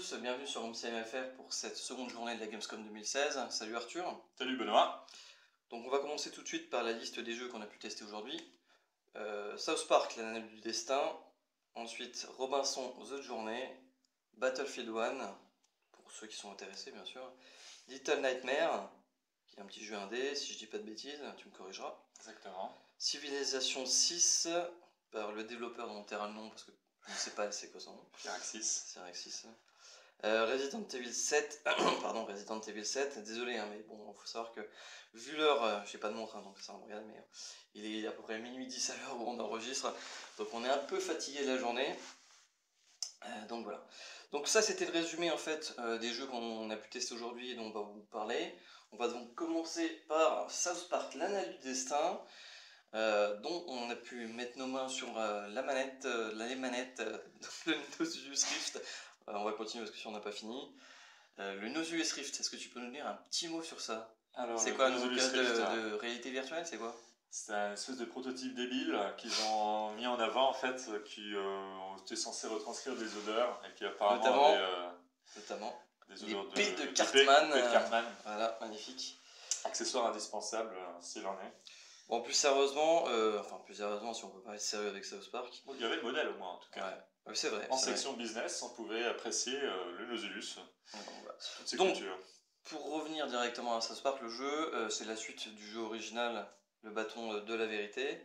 tous, bienvenue sur OMCMFR pour cette seconde journée de la Gamescom 2016. Salut Arthur. Salut Benoît. Donc on va commencer tout de suite par la liste des jeux qu'on a pu tester aujourd'hui. South Park, l'analyse du destin. Ensuite Robinson, The Journey. Battlefield 1, pour ceux qui sont intéressés bien sûr. Little Nightmare, qui est un petit jeu indé, si je dis pas de bêtises, tu me corrigeras. Exactement. Civilization 6, par le développeur dont on taira le nom parce que je ne sais pas c'est quoi son nom. Cyrexis. Resident Evil 7, pardon, Resident Evil 7, désolé, hein, mais bon, il faut savoir que, vu l'heure, j'ai pas de montre, hein, donc ça me regarde, mais il est à peu près minuit 10 à l'heure où on enregistre, donc on est un peu fatigué de la journée, donc voilà. Donc ça, c'était le résumé, en fait, des jeux qu'on a pu tester aujourd'hui et dont on va vous parler. On va donc commencer par South Park, l'analyse du destin, dont on a pu mettre nos mains sur la manette, les manettes de Nozulus Rift. On va continuer parce que si on n'a pas fini. Le Nozulus Rift, est-ce que tu peux nous dire un petit mot sur ça? C'est quoi un nouveau casque de réalité virtuelle? C'est quoi? C'est un espèce de prototype débile qu'ils ont mis en avant en fait, qui était censé retranscrire des odeurs et qui apparemment notamment des odeurs de Cartman. de Cartman. Voilà, magnifique. Accessoire indispensable s'il en est. Bon, plus sérieusement, si on peut pas être sérieux avec South Park. Bon, il y avait le modèle au moins en tout cas. Ouais, c'est vrai. En section business, on pouvait apprécier le Nozulus. Toutes ses donc, cultures. Pour revenir directement à South Park, le jeu, c'est la suite du jeu original, le bâton de la vérité.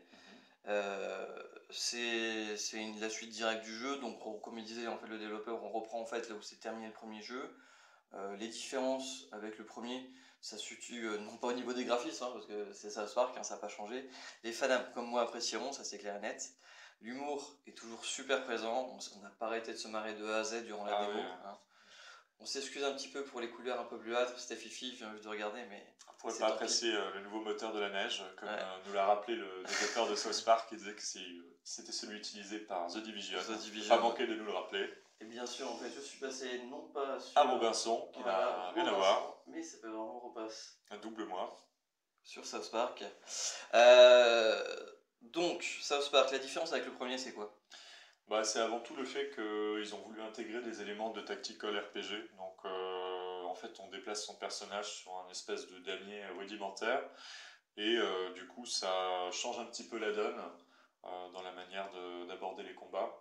C'est la suite directe du jeu, donc comme il disait en fait, le développeur, on reprend en fait là où s'est terminé le premier jeu. Les différences avec le premier, ça se situe non pas au niveau des graphismes, hein, parce que c'est South Park, hein, ça n'a pas changé. Les fans comme moi apprécieront, ça c'est clair et net. L'humour est toujours super présent, on n'a pas arrêté de se marrer de A à Z durant la démo. Oui. Hein. On s'excuse un petit peu pour les couleurs un peu bleuâtres, c'était fifi, j'ai envie de regarder, mais... On ne pourrait pas apprécier le nouveau moteur de la neige, comme nous l'a rappelé le développeur de South Park, qui disait que c'était celui utilisé par The Division. Pas manqué de nous le rappeler. Et bien sûr, en fait, je suis passé non pas sur... à Robinson, qui n'a rien à voir. Mais ça peut vraiment repasse. Un double moi. Sur South Park. Donc, South Park, la différence avec le premier, c'est quoi? C'est avant tout le fait qu'ils ont voulu intégrer des éléments de tactical RPG. Donc, en fait, on déplace son personnage sur un espèce de damier rudimentaire. Et du coup, ça change un petit peu la donne dans la manière d'aborder les combats.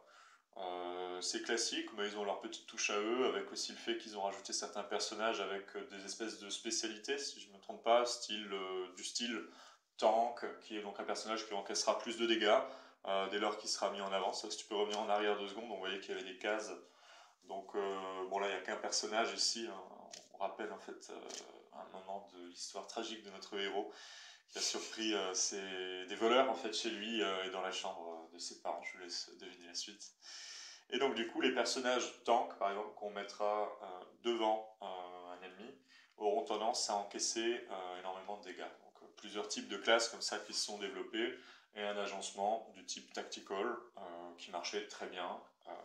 C'est classique, mais ils ont leur petite touche à eux, avec aussi le fait qu'ils ont rajouté certains personnages avec des espèces de spécialités, si je ne me trompe pas, du style tank, qui est donc un personnage qui encaissera plus de dégâts dès lors qu'il sera mis en avant. Si tu peux revenir en arrière 2 secondes, on voyait qu'il y avait des cases. Donc bon, là il n'y a qu'un personnage ici, on rappelle en fait un moment de l'histoire tragique de notre héros qui a surpris des voleurs en fait chez lui et dans la chambre de ses parents. Je vous laisse deviner la suite. Et donc du coup les personnages tank par exemple qu'on mettra devant un ennemi auront tendance à encaisser énormément de dégâts. Donc plusieurs types de classes comme ça qui se sont développées et un agencement du type tactical qui marchait très bien.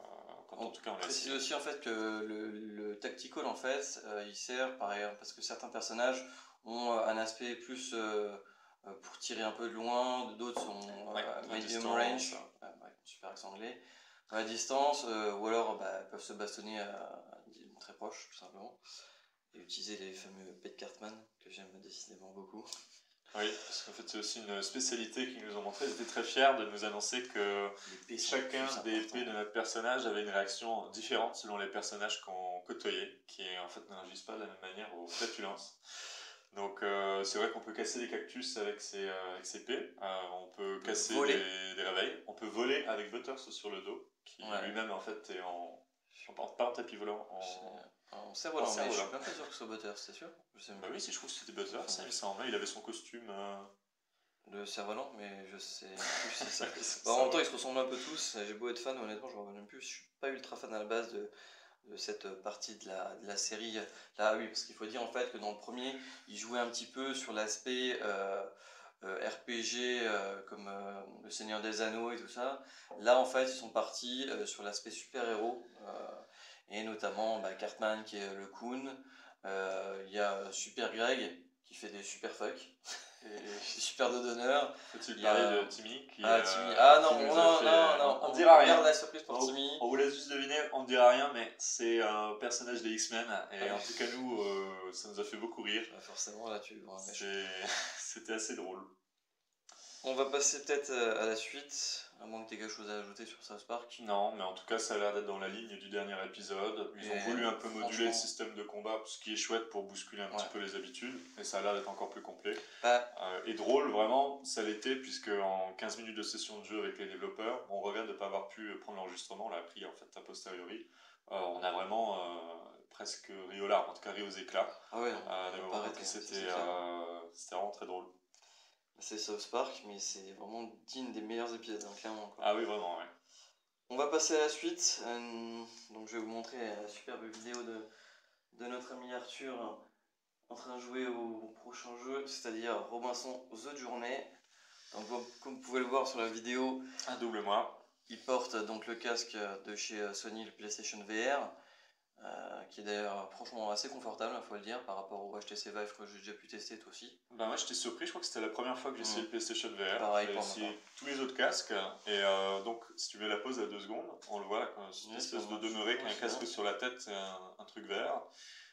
En tout cas, on précise aussi en fait que le tactical en fait il sert par exemple parce que certains personnages ont un aspect plus pour tirer un peu de loin, d'autres sont medium range, super accent anglais, à la distance, ou alors peuvent se bastonner très proche tout simplement et utiliser les fameux pets Cartman que j'aime décidément beaucoup. Oui, parce qu'en fait c'est aussi une spécialité qu'ils nous ont montré. Ils étaient très fiers de nous annoncer que chacun des épées de notre personnage avait une réaction différente selon les personnages qu'on côtoyait, qui en fait ne réagissent pas de la même manière aux flatulences. Donc c'est vrai qu'on peut casser des cactus avec ses épées, on peut casser des réveils, on peut voler avec Butters sur le dos, qui lui-même en fait est pas en tapis volant, en cerf-volant, mais je suis même pas sûr que ce soit Butters, c'est sûr? Bah oui, si je trouve que c'était Butters, ça me semble, il avait son costume... de cerf-volant, mais je sais plus si c'est ça. En même temps, ils se ressemblent un peu tous, j'ai beau être fan, honnêtement, je ne me rappelle même plus, je suis pas ultra fan à la base de cette partie de la série. Là, oui, parce qu'il faut dire en fait que dans le premier, ils jouaient un petit peu sur l'aspect RPG comme Le Seigneur des Anneaux et tout ça. Là, en fait, ils sont partis sur l'aspect super-héros, et notamment Cartman qui est le Coon. Il y a Super Greg qui fait des super fuck. super dos d'honneur. Faut-il Il y a parler de Timmy qui, Timmy. Ah qui non, nous a non, fait... non, non, On dira regarde rien. la surprise pour Timmy. On vous laisse juste deviner, on ne dira rien, mais c'est un personnage des X-Men. Et en tout cas, nous, ça nous a fait beaucoup rire. Bah, forcément, là, tu vois. C'était assez drôle. On va passer peut-être à la suite, à moins que tu aies quelque chose à ajouter sur South Park. Non, mais en tout cas, ça a l'air d'être dans la ligne du dernier épisode. Ils ont voulu un peu moduler le système de combat, ce qui est chouette pour bousculer un petit peu les habitudes, et ça a l'air d'être encore plus complet. Et drôle, vraiment, ça l'était, puisque en 15 minutes de session de jeu avec les développeurs, on regrette de ne pas avoir pu prendre l'enregistrement, on l'a pris en fait a posteriori. On a vraiment presque ri aux larmes, en tout cas ri aux éclats. Ah ouais, c'était vraiment très drôle. C'est South Park, mais c'est vraiment digne des meilleurs épisodes, hein, clairement. Quoi. Ah oui, vraiment, ouais. On va passer à la suite. Donc je vais vous montrer la superbe vidéo de notre ami Arthur en train de jouer au prochain jeu, c'est-à-dire Robinson The Journey. Donc comme vous pouvez le voir sur la vidéo, un double moi. Il porte donc le casque de chez Sony, le PlayStation VR. Qui est d'ailleurs franchement assez confortable, il faut le dire, par rapport au HTC Vive que j'ai déjà pu tester toi aussi. Bah moi j'étais surpris, je crois que c'était la première fois que j'ai essayé le PlayStation VR. Pareil, j'ai essayé tous les autres casques, et donc si tu mets la pause à 2 secondes, on le voit là, cette espèce de demeuré qui a un casque sur la tête et un truc vert.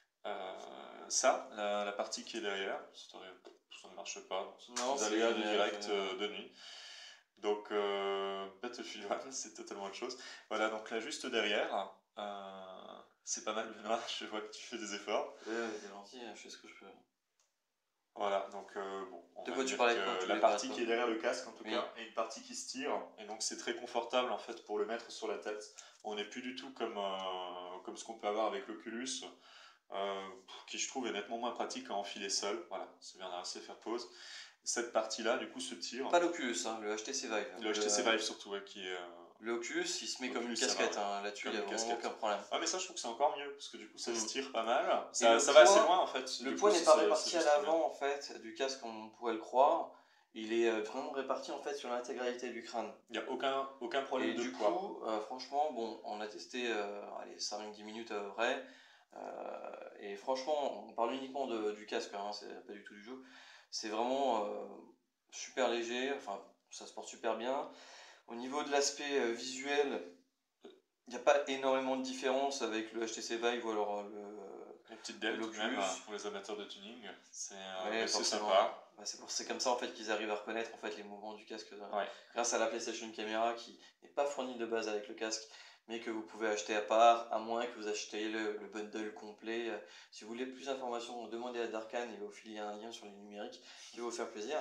La partie qui est derrière, ça ne marche pas, vous allez à du direct de nuit. Donc Battlefield 1, c'est totalement autre chose. Voilà, donc là juste derrière, c'est pas mal Benoît, je vois que tu fais des efforts. Ouais, t'es gentil, je fais ce que je peux. Voilà, donc bon, on de va quoi dire tu parlais que la partie qui est derrière le casque en tout cas, est une partie qui se tire, et donc c'est très confortable en fait pour le mettre sur la tête. On n'est plus du tout comme ce qu'on peut avoir avec l'Oculus, qui je trouve est nettement moins pratique à enfiler seul. Voilà, ça vient d'arrêter faire pause. Cette partie-là, du coup, se tire. Pas l'Oculus, hein, le HTC Vive. Le HTC Vive surtout, ouais, qui est... Le Oculus, il se met comme une casquette, hein, là-dessus, il n'y a vraiment aucun problème. Ah, mais ça, je trouve que c'est encore mieux, parce que du coup, ça se tire pas mal. Ça va assez loin, en fait. Le poids n'est pas réparti à l'avant, en fait, du casque, comme on pourrait le croire. Il est vraiment réparti, en fait, sur l'intégralité du crâne. Il n'y a aucun problème de poids. Et du coup, franchement, bon, on a testé 5-10 minutes à peu près. Et franchement, on parle uniquement du casque, hein, c'est pas du tout du jeu. C'est vraiment super léger, enfin, ça se porte super bien. Au niveau de l'aspect visuel, il n'y a pas énormément de différence avec le HTC Vive ou alors les petites DEL tout de même, pour les amateurs de tuning, c'est sympa. C'est comme ça en fait qu'ils arrivent à reconnaître en fait les mouvements du casque grâce à la PlayStation Camera qui n'est pas fournie de base avec le casque, mais que vous pouvez acheter à part, à moins que vous achetiez le bundle complet. Si vous voulez plus d'informations, demandez à Darkan, il va vous filer un lien sur les numériques qui va vous faire plaisir.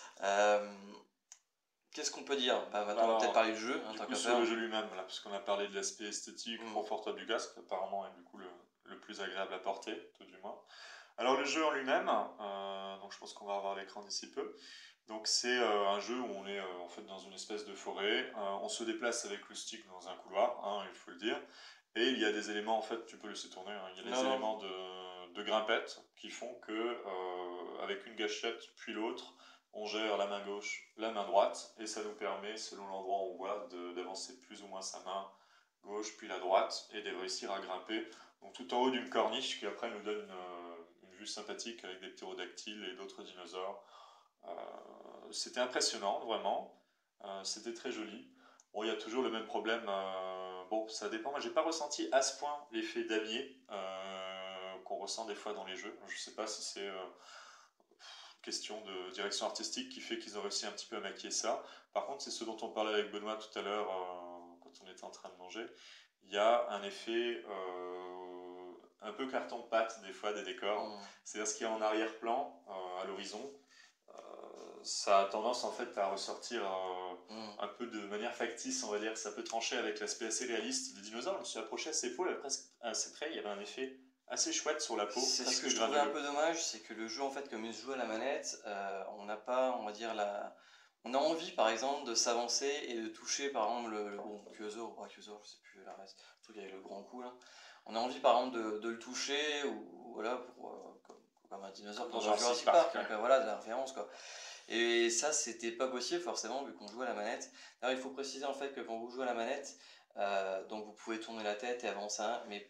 Qu'est-ce qu'on peut dire? Maintenant, on va peut-être parler du jeu. Du coup, sur le jeu lui-même, puisqu'on a parlé de l'aspect esthétique, confortable du casque, apparemment, et du coup le plus agréable à porter, tout du moins. Alors, le jeu en lui-même, donc je pense qu'on va avoir l'écran d'ici peu. Donc, c'est un jeu où on est en fait dans une espèce de forêt. On se déplace avec le stick dans un couloir, hein, il faut le dire. Et il y a des éléments, en fait, tu peux laisser tourner, hein, il y a des éléments de grimpette qui font que, avec une gâchette puis l'autre, on gère la main gauche, la main droite, et ça nous permet, selon l'endroit où on voit, d'avancer plus ou moins sa main gauche puis la droite, et de réussir à grimper donc tout en haut d'une corniche qui après nous donne une vue sympathique avec des ptérodactyles et d'autres dinosaures. C'était impressionnant, vraiment. C'était très joli. Bon, il y a toujours le même problème. Bon, ça dépend. Moi, j'ai pas ressenti à ce point l'effet damier qu'on ressent des fois dans les jeux. Je sais pas si c'est question de direction artistique qui fait qu'ils ont réussi un petit peu à maquiller ça. Par contre, c'est ce dont on parlait avec Benoît tout à l'heure quand on était en train de manger. Il y a un effet un peu carton-pâte des fois des décors. C'est-à-dire ce qui est en arrière-plan, à l'horizon, ça a tendance en fait à ressortir un peu de manière factice, on va dire. Ça peut trancher avec l'aspect assez réaliste des dinosaures. Je me suis approché assez presque assez près, il y avait un effet assez chouette sur la peau. C'est ce que je trouvais un peu dommage, c'est que le jeu en fait comme il se joue à la manette, on n'a pas, on va dire on a envie par exemple de s'avancer et de toucher par exemple le Brachiosaur, ou Brachiosaur, je sais plus la race, le truc avec le grand cou là. On a envie par exemple de le toucher ou voilà comme un dinosaure dans Jurassic Park, hein, voilà de la référence quoi. Et ça c'était pas possible forcément vu qu'on joue à la manette. Alors il faut préciser en fait que quand vous jouez à la manette, donc vous pouvez tourner la tête et avancer, mais pour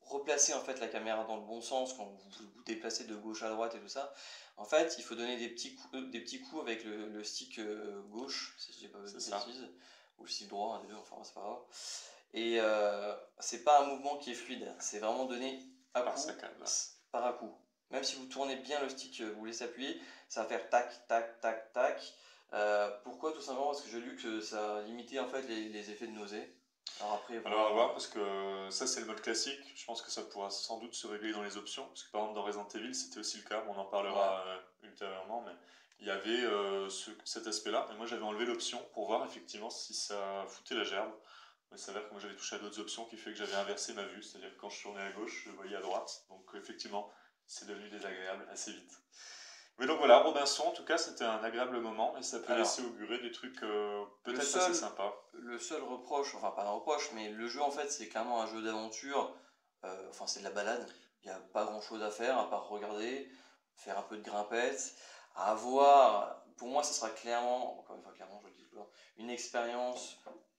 replacer en fait la caméra dans le bon sens quand vous déplacez de gauche à droite et tout ça. En fait, il faut donner des petits coups avec le stick gauche, si je dis pas de bêtises, ou le stick droit, un des deux, enfin c'est pas grave. Et c'est pas un mouvement qui est fluide, c'est vraiment donné à coup par à coup. Même si vous tournez bien le stick, vous laissez appuyer, ça va faire tac, tac, tac, tac. Pourquoi? Tout simplement parce que j'ai lu que ça limitait en fait les effets de nausée. Alors après, Alors à voir, parce que ça c'est le mode classique, je pense que ça pourra sans doute se régler dans les options, parce que par exemple dans Resident Evil c'était aussi le cas, on en parlera ultérieurement, mais il y avait cet aspect-là, et moi j'avais enlevé l'option pour voir effectivement si ça foutait la gerbe. Il s'avère que moi j'avais touché à d'autres options qui fait que j'avais inversé ma vue, c'est-à-dire que quand je tournais à gauche, je voyais à droite, donc effectivement c'est devenu désagréable assez vite. Mais donc voilà, Robinson, en tout cas, c'était un agréable moment et ça peut laisser augurer des trucs peut-être assez sympas. Le seul reproche, enfin pas un reproche, mais le jeu en fait c'est clairement un jeu d'aventure, enfin c'est de la balade, il n'y a pas grand chose à faire à part regarder, faire un peu de grimpette, à voir, pour moi ça sera clairement, encore une fois clairement je le dis toujours, une expérience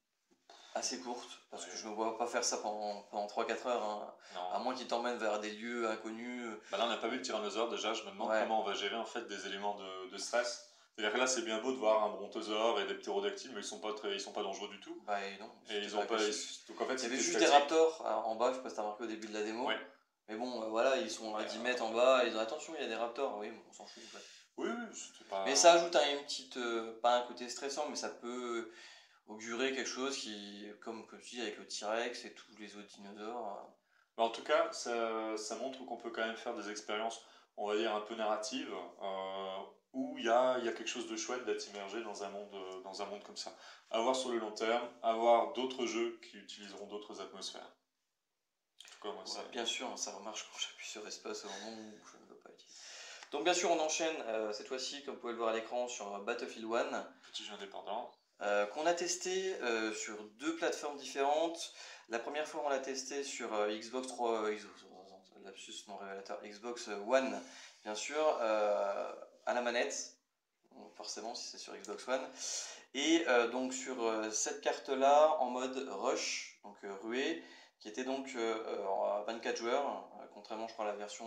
assez courte, parce que je me vois pas faire ça pendant 3-4 heures, hein, à moins qu'il t'emmène vers des lieux inconnus. Bah là on n'a pas vu le tyrannosaure déjà, je me demande comment on va gérer en fait des éléments de stress. C'est-à-dire que là c'est bien beau de voir un brontosaure et des ptérodactyles, mais ils sont pas dangereux du tout. Bah et non. Et ils ont pas. Donc en fait, il y avait juste des raptors en bas, je sais pas si t'as remarqué au début de la démo. Ouais. Mais bon, voilà, ils sont à 10 mètres en bas, et ils ont attention, il y a des raptors, oui, on s'en fout en fait. Oui, c'était pas. Mais ça ajoute une petite, pas un côté stressant, mais ça peut augurer quelque chose qui, comme tu dis, avec le T-Rex et tous les autres dinosaures. Bah, en tout cas, ça montre qu'on peut quand même faire des expériences, on va dire, un peu narratives, où il y a quelque chose de chouette d'être immergé dans un monde comme ça. À voir sur le long terme, à voir d'autres jeux qui utiliseront d'autres atmosphères. En tout cas, moi, bien sûr, ça remarche quand j'appuie sur espace au moment où je ne veux pas utiliser. Donc bien sûr, on enchaîne cette fois-ci, comme vous pouvez le voir à l'écran, sur Battlefield 1. Petit jeu indépendant. Qu'on a testé sur 2 plateformes différentes. La première fois, on l'a testé sur Xbox 3, lapsus non révélateur, Xbox One, bien sûr, à la manette, forcément si c'est sur Xbox One. Et donc sur cette carte-là, en mode rush, donc ruée, qui était donc à 24 joueurs, contrairement je crois à la version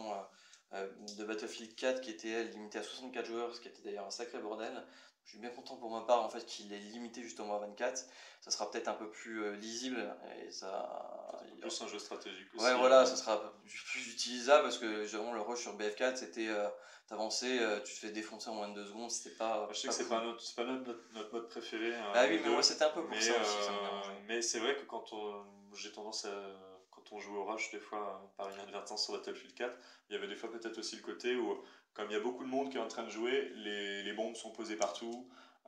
de Battlefield 4 qui était elle, limitée à 64 joueurs, ce qui était d'ailleurs un sacré bordel. Je suis bien content pour ma part en fait qu'il est limité justement à 24. Ça sera peut-être un peu plus lisible et ça. Plus un jeu stratégique aussi. Ouais, voilà, ça sera plus utilisable parce que généralement le rush sur BF4 c'était t'avancer, tu te fais défoncer en moins de 2 secondes, c'était pas. Je sais que c'est pas notre mode préféré. Ah oui, mais moi c'était un peu pour ça aussi, ça me dérangeait. Mais c'est vrai que j'ai tendance à. Quand on joue au rush, des fois, par inadvertance sur Battlefield 4, il y avait des fois peut-être aussi le côté où, comme il y a beaucoup de monde qui est en train de jouer, les bombes sont posées partout.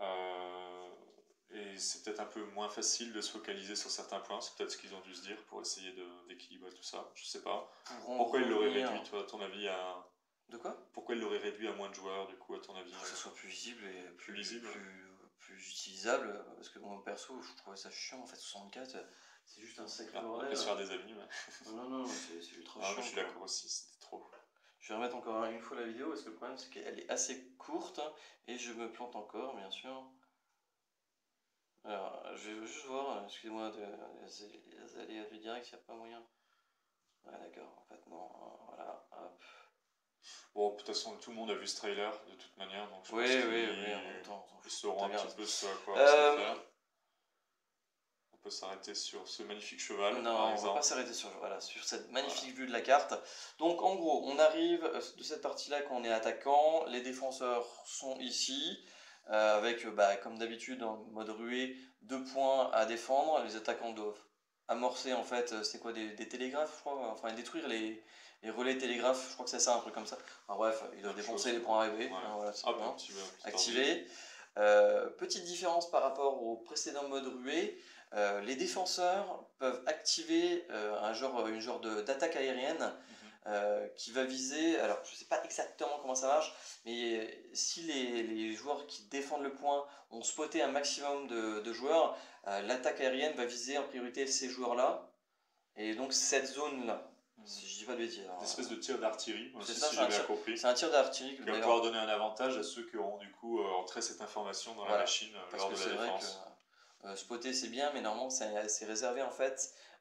Et c'est peut-être un peu moins facile de se focaliser sur certains points. C'est peut-être ce qu'ils ont dû se dire pour essayer d'équilibrer tout ça. Je sais pas. Pourquoi ils l'auraient réduit, toi, à ton avis, à. De quoi? Pourquoi ils l'auraient réduit à moins de joueurs, du coup, à ton avis? Pour que ça soit plus visible et plus lisible. Plus utilisable. Parce que moi, perso, je trouvais ça chiant. En fait, 64, c'est juste un sacré bordel. On peut se faire des amis, ouais. Non, c'est ultra chiant. Je suis d'accord aussi, c'était trop. Je vais remettre encore une fois la vidéo parce que le problème c'est qu'elle est assez courte et je me plante encore, bien sûr. Alors, je vais juste voir, excusez-moi les aléas du direct, il n'y a pas moyen. Ouais, d'accord, en fait, non, voilà, hop. Bon, de toute façon, tout le monde a vu ce trailer de toute manière, donc je pense oui, en même temps. Ils sauront un petit peu ce à quoi on va faire. On peut s'arrêter sur ce magnifique cheval. Non, on va pas s'arrêter sur cette magnifique vue de la carte. Donc, en gros, on arrive de cette partie-là quand on est attaquant. Les défenseurs sont ici. Avec, comme d'habitude, en mode ruée, 2 points à défendre. Les attaquants doivent amorcer, en fait, c'est quoi, des télégraphes, je crois, enfin, détruire les relais télégraphes, je crois que c'est ça, un truc comme ça. Enfin, bref, ils doivent défoncer les points arrivés. Ouais. Voilà, activer. Petite différence par rapport au précédent mode ruée, les défenseurs peuvent activer une genre d'attaque aérienne. Qui va viser, alors je ne sais pas exactement comment ça marche, mais si les joueurs qui défendent le point ont spoté un maximum de joueurs, l'attaque aérienne va viser en priorité ces joueurs-là, et donc cette zone-là, si je dis pas de bêtises. Une espèce de tir d'artillerie, si j'ai bien compris. C'est un tir d'artillerie qui va pouvoir donner un avantage à ceux qui auront du coup entré cette information dans la machine lors de la défense. Spotter c'est bien, mais normalement c'est réservé en fait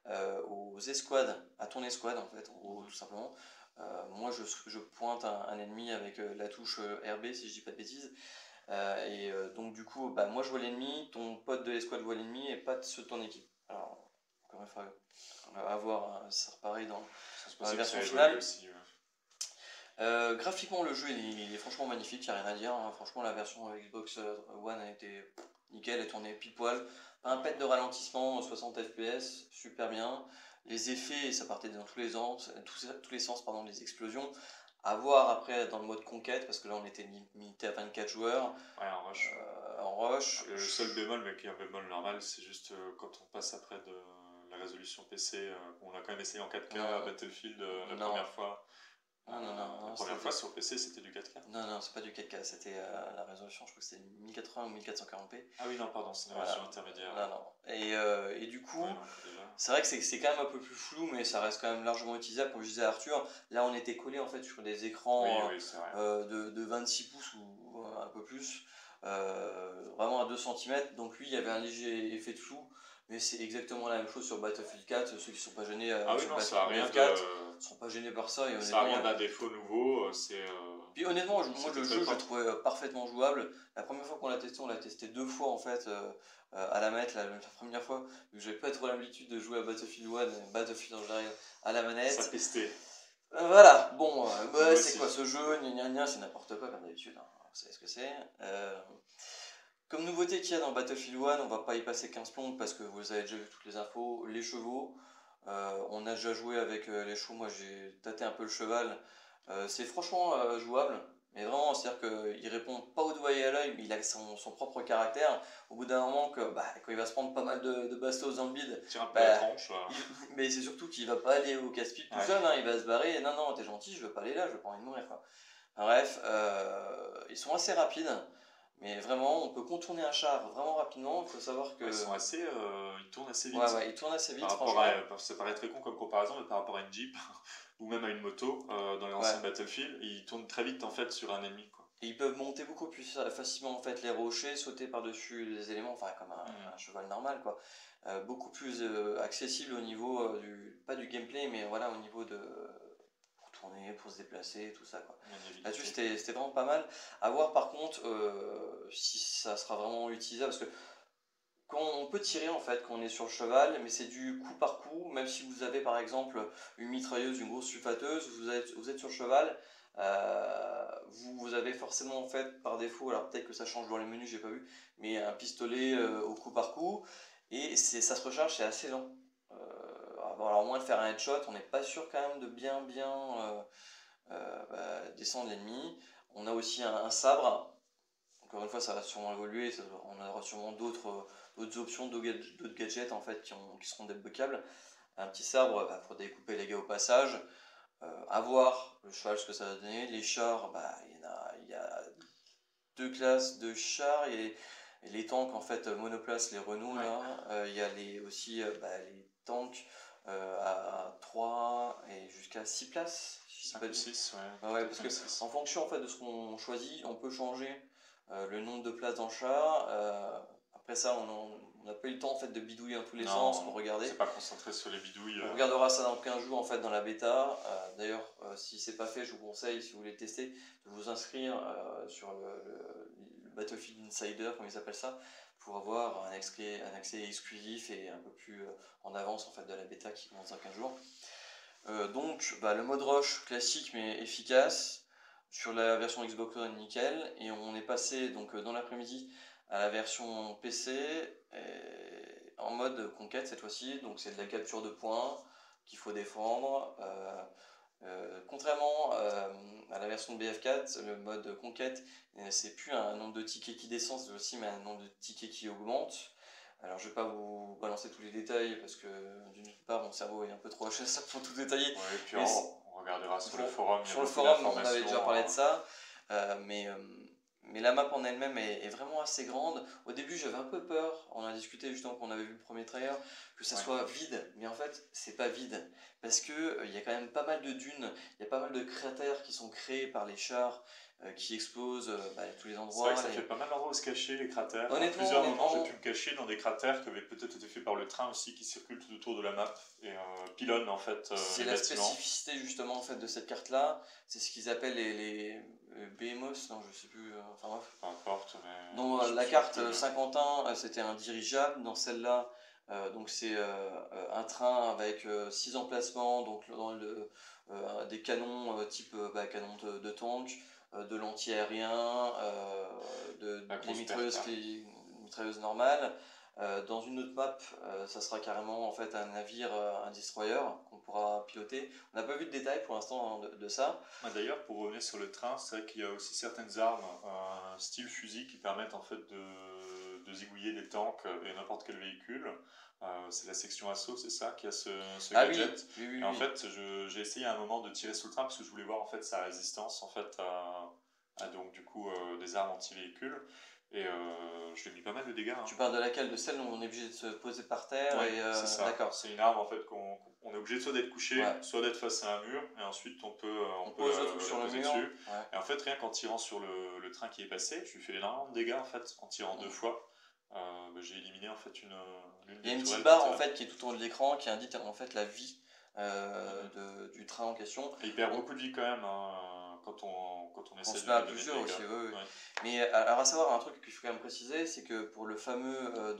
aux escouades, à ton escouade en fait, en gros, tout simplement. Moi je pointe un ennemi avec la touche RB si je dis pas de bêtises. Donc du coup, bah, moi je vois l'ennemi, ton pote de l'escouade voit l'ennemi et pas ceux de ton équipe. Alors, encore une fois, à voir, hein, ça sera pareil dans la version finale. Aussi, Graphiquement, le jeu il est franchement magnifique, il n'y a rien à dire. Hein. Franchement, la version Xbox One a été nickel, elle tournait pile poil. Pas un pet de ralentissement, 60 FPS, super bien. Les effets, ça partait dans tous les sens, tous les sens, pardon, les explosions. À voir après dans le mode conquête, parce que là on était limité à 24 joueurs. Ouais, en rush. En rush. Le seul bémol, mais qui est un bémol normal, c'est juste quand on passe après de la résolution PC, on a quand même essayé en 4K à Battlefield la première fois. Non, la première fois sur PC c'était du 4K. Non, c'est pas du 4K, c'était la résolution, je crois que c'était 1080 ou 1440p. Ah oui, non, pardon, c'est une version intermédiaire. Non. Et du coup, c'est vrai que c'est quand même un peu plus flou, mais ça reste quand même largement utilisable. Comme je disais à Arthur, là on était collé en fait sur des écrans de 26 pouces ou un peu plus, vraiment à 2 cm. Donc lui, il y avait un léger effet de flou. Mais c'est exactement la même chose sur Battlefield 4. Ceux qui ne sont pas gênés sur Battlefield 4 ne seront pas gênés par ça. Et ça n'a rien d'un défaut nouveau. Puis honnêtement, moi le jeu, je le trouvais parfaitement jouable. La première fois qu'on l'a testé, on l'a testé 2 fois en fait à la manette. La première fois, vu que j'avais pas trop l'habitude de jouer à Battlefield 1, Battlefield en général, à la manette. Ça pestait. Voilà, bon, c'est quoi ce jeu? C'est n'importe quoi comme d'habitude. Hein. Vous savez ce que c'est. Comme nouveauté qu'il y a dans Battlefield 1, on va pas y passer 15 plombes parce que vous avez déjà vu toutes les infos. Les chevaux, on a déjà joué avec les chevaux, moi j'ai tâté un peu le cheval. C'est franchement jouable, mais vraiment, c'est-à-dire qu'il répond pas au doigt et à l'œil, mais il a son propre caractère. Au bout d'un moment, quand il va se prendre pas mal de bastos dans le bide, la tronche, mais c'est surtout qu'il va pas aller au casse-pipe tout seul, hein, il va se barrer. Non, t'es gentil, je veux pas aller là, je veux pas envie de mourir. Quoi. Bref, ils sont assez rapides. Mais vraiment, on peut contourner un char vraiment rapidement. Il faut savoir que. Ils tournent assez vite. Ouais, ils tournent assez vite. Ça paraît très con comme comparaison, mais par rapport à une Jeep ou même à une moto dans les anciens Battlefield, ils tournent très vite en fait sur un ennemi. Quoi. Et ils peuvent monter beaucoup plus facilement en fait les rochers, sauter par-dessus les éléments, enfin comme un cheval normal quoi. Beaucoup plus accessible au niveau pas du gameplay, mais voilà au niveau de tourner, pour se déplacer, tout ça quoi. Là-dessus c'était vraiment pas mal. À voir par contre si ça sera vraiment utilisable parce que quand on peut tirer en fait quand on est sur le cheval, mais c'est du coup par coup, même si vous avez par exemple une mitrailleuse, une grosse sulfateuse, vous êtes sur le cheval, vous avez forcément en fait par défaut, alors peut-être que ça change dans les menus, j'ai pas vu, mais un pistolet au coup par coup, et ça se recharge, c'est assez lent. Alors au moins de faire un headshot, on n'est pas sûr quand même de bien descendre l'ennemi. On a aussi un sabre. Encore une fois, ça va sûrement évoluer, on aura sûrement d'autres options, d'autres gadgets en fait qui seront débloquables. Un petit sabre pour découper les gars au passage. À voir le cheval ce que ça va donner. Les chars, il y a 2 classes de chars. Il y a les tanks en fait monoplace, les Renault là. Il y a aussi les tanks à 3 et jusqu'à 6 places. 5 ou 6, parce que en fonction en fait de ce qu'on choisit, on peut changer le nombre de places dans le char. Après ça, on n'a pas eu le temps en fait, de bidouiller dans tous les sens pour regarder. C'est pas concentré sur les bidouilles. On regardera ça dans 15 jours en fait, dans la bêta. D'ailleurs, si c'est pas fait, je vous conseille, si vous voulez tester, de vous inscrire sur le Battlefield Insider, comme ils appellent ça, pour avoir un accès exclusif et un peu plus en avance en fait, de la bêta qui commence dans 15 jours. Donc, le mode rush classique mais efficace. Sur la version Xbox One, nickel. Et on est passé donc dans l'après-midi à la version PC en mode conquête cette fois-ci. Donc c'est de la capture de points qu'il faut défendre. Contrairement à la version de BF4, le mode conquête, c'est plus un nombre de tickets qui descend, c'est aussi mais un nombre de tickets qui augmente. Alors je vais pas vous balancer tous les détails parce que d'une part mon cerveau est un peu trop HSA pour tout détailler. Ouais, et puis on regardera sur le forum. Sur le forum, on avait déjà parlé de ça. Mais la map en elle-même est vraiment assez grande. Au début, j'avais un peu peur. On a discuté justement quand on avait vu le premier trailer que ça soit vide. Mais en fait, c'est pas vide. Parce que il y a quand même pas mal de dunes. Il y a pas mal de cratères qui sont créés par les chars. qui explosent à tous les C'est vrai endroits. que ça fait pas mal d'endroits où se cacher, les cratères. À Honnêtement, plusieurs moments, j'ai honnêtement, pu me cacher dans des cratères qui avaient peut-être été faits par le train aussi, qui circulent tout autour de la map et pilonnent en fait c'est les la bâtiments. spécificité justement en fait de cette carte-là. C'est ce qu'ils appellent les Behemoths, non je sais plus, enfin bref. Peu importe, mais Donc je me la souviens carte plus. Saint-Quentin, c'était un dirigeable. Dans celle-là, donc c'est un train avec 6 emplacements, donc des canons type canon de tank, de l'anti-aérien, La des grosse perte, mitrailleuses, là. mitrailleuses normales. Dans une autre map, ça sera carrément en fait un navire, un destroyer qu'on pourra piloter. On n'a pas vu de détails pour l'instant de ça. D'ailleurs, pour revenir sur le train, c'est vrai qu'il y a aussi certaines armes, style fusil, qui permettent en fait de zigouiller des tanks et n'importe quel véhicule. C'est la section assaut, c'est ça, qui a ce Ah oui, gadget. oui, oui, Et en oui. fait, j'ai essayé à un moment de tirer sur le train parce que je voulais voir en fait sa résistance en fait à donc du coup des armes anti-véhicules. Et je lui ai mis pas mal de dégâts, hein. Tu parles de laquelle? De celle où on est obligé de se poser par terre Ouais, et c'est ça. d'accord. C'est une arme en fait on est obligé soit d'être couché, Ouais. soit d'être face à un mur, et ensuite on On peut pose le truc sur la le poser mur. dessus. Ouais. Et en fait, rien qu'en tirant sur le train qui est passé, je lui fais énormément de dégâts en fait, en tirant deux fois. J'ai éliminé en fait l'une Il y a des une petite tourelles qui barre était en là. fait qui est tout en haut de l'écran qui indique en fait la vie du train en question. Et il perd On, beaucoup de vie quand même, hein, quand on on essaie se de met à lui donner des plusieurs dégâts. aussi, oui, oui. Ouais. Mais alors à savoir un truc qu'il faut quand même préciser, c'est que pour le fameux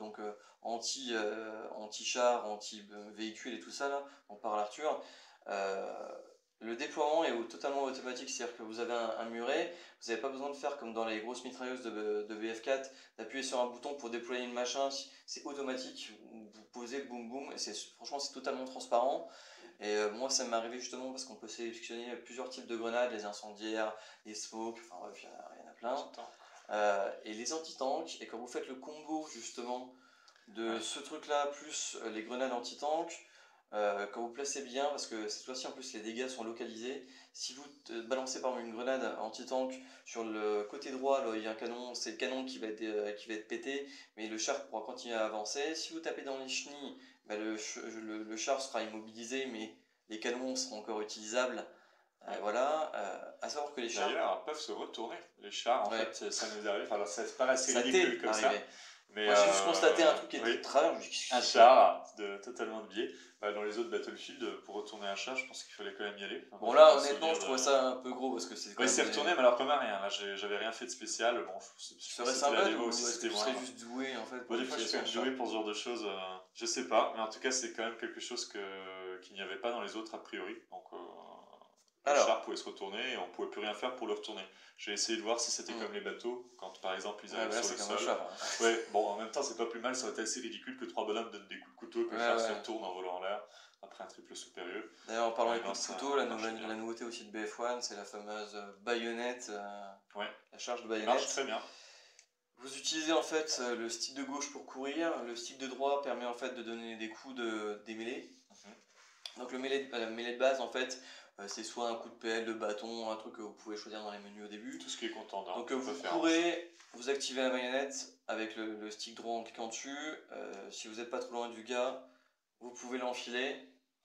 anti-char, anti-véhicule et tout ça là, dont parle Arthur, euh, le déploiement est totalement automatique, c'est-à-dire que vous avez un muret, vous n'avez pas besoin de faire comme dans les grosses mitrailleuses de BF4, d'appuyer sur un bouton pour déployer une machin, c'est automatique, vous posez boum boum, et franchement c'est totalement transparent. Et moi ça m'est arrivé justement parce qu'on peut sélectionner plusieurs types de grenades, les incendiaires, les smokes, enfin bref, il y en a plein. Petit temps. Et les anti-tanks, et quand vous faites le combo justement de Ouais. ce truc là plus les grenades anti-tank, quand vous placez bien, parce que cette fois-ci en plus les dégâts sont localisés, si vous balancez par exemple une grenade anti-tank sur le côté droit, là, il y a un canon, c'est le canon qui va être pété, mais le char pourra continuer à avancer. Si vous tapez dans les chenilles, bah, le char sera immobilisé, mais les canons seront encore utilisables. Ouais. Voilà, à savoir que les chars. D'ailleurs, ils peuvent se retourner. Les chars, en Ouais. fait, ça nous arrive. Alors, ça paraît assez Ça ridicule t'est comme arrivé. ça. Mais Moi j'ai juste constaté un truc qui était oui, de travers. Je me suis dit, un qu'est-ce que c'est que ça? char totalement de biais. Dans les autres Battlefield, pour retourner un char, je pense qu'il fallait quand même y aller. Enfin, Bon moi, j'ai là pas honnêtement souvenir je trouvais de... ça un peu gros parce que c'est quand Oui, même c'est retourné, mais alors comme un rien. Là, j'avais rien fait de spécial. Bon, je sais pas si Serait-ce c'était un la bug démo ou ou si est-ce que c'était tu moi. serais juste doué en fait pour Bon, des fois, je suis quand l'utilisation même de doué pour ce genre de choses. Je sais pas, mais en tout cas, c'est quand même quelque chose qu'il n'y avait pas dans les autres a priori. Donc, le Alors, char pouvait se retourner et on pouvait plus rien faire pour le retourner. J'ai essayé de voir si c'était comme les bateaux, quand par exemple ils ouais, arrivent bah là sur c'est le comme un sol. char. Hein. Ouais, bon, en même temps, c'est pas plus mal, ça aurait été assez ridicule que trois bonhommes donnent des coups de couteau, que le Ouais, char se ouais. retourne en volant en l'air après un triple supérieur. D'ailleurs en parlant des Non, coups de ça couteau, la, marchait bien. la nouveauté aussi de BF1 c'est la fameuse baïonnette, Ouais, la charge de qui marche baïonnette. très bien. Vous utilisez en fait le stick de gauche pour courir, le stick de droit permet en fait de donner des coups des mêlées. Donc le mêlée de base en fait c'est soit un coup de pelle, de bâton, un truc que vous pouvez choisir dans les menus au début. Tout ce qui est contendant. Donc de vous préférence. courez, vous activez la baïonnette avec le stick droit en cliquant dessus. Si vous n'êtes pas trop loin du gars, vous pouvez l'enfiler.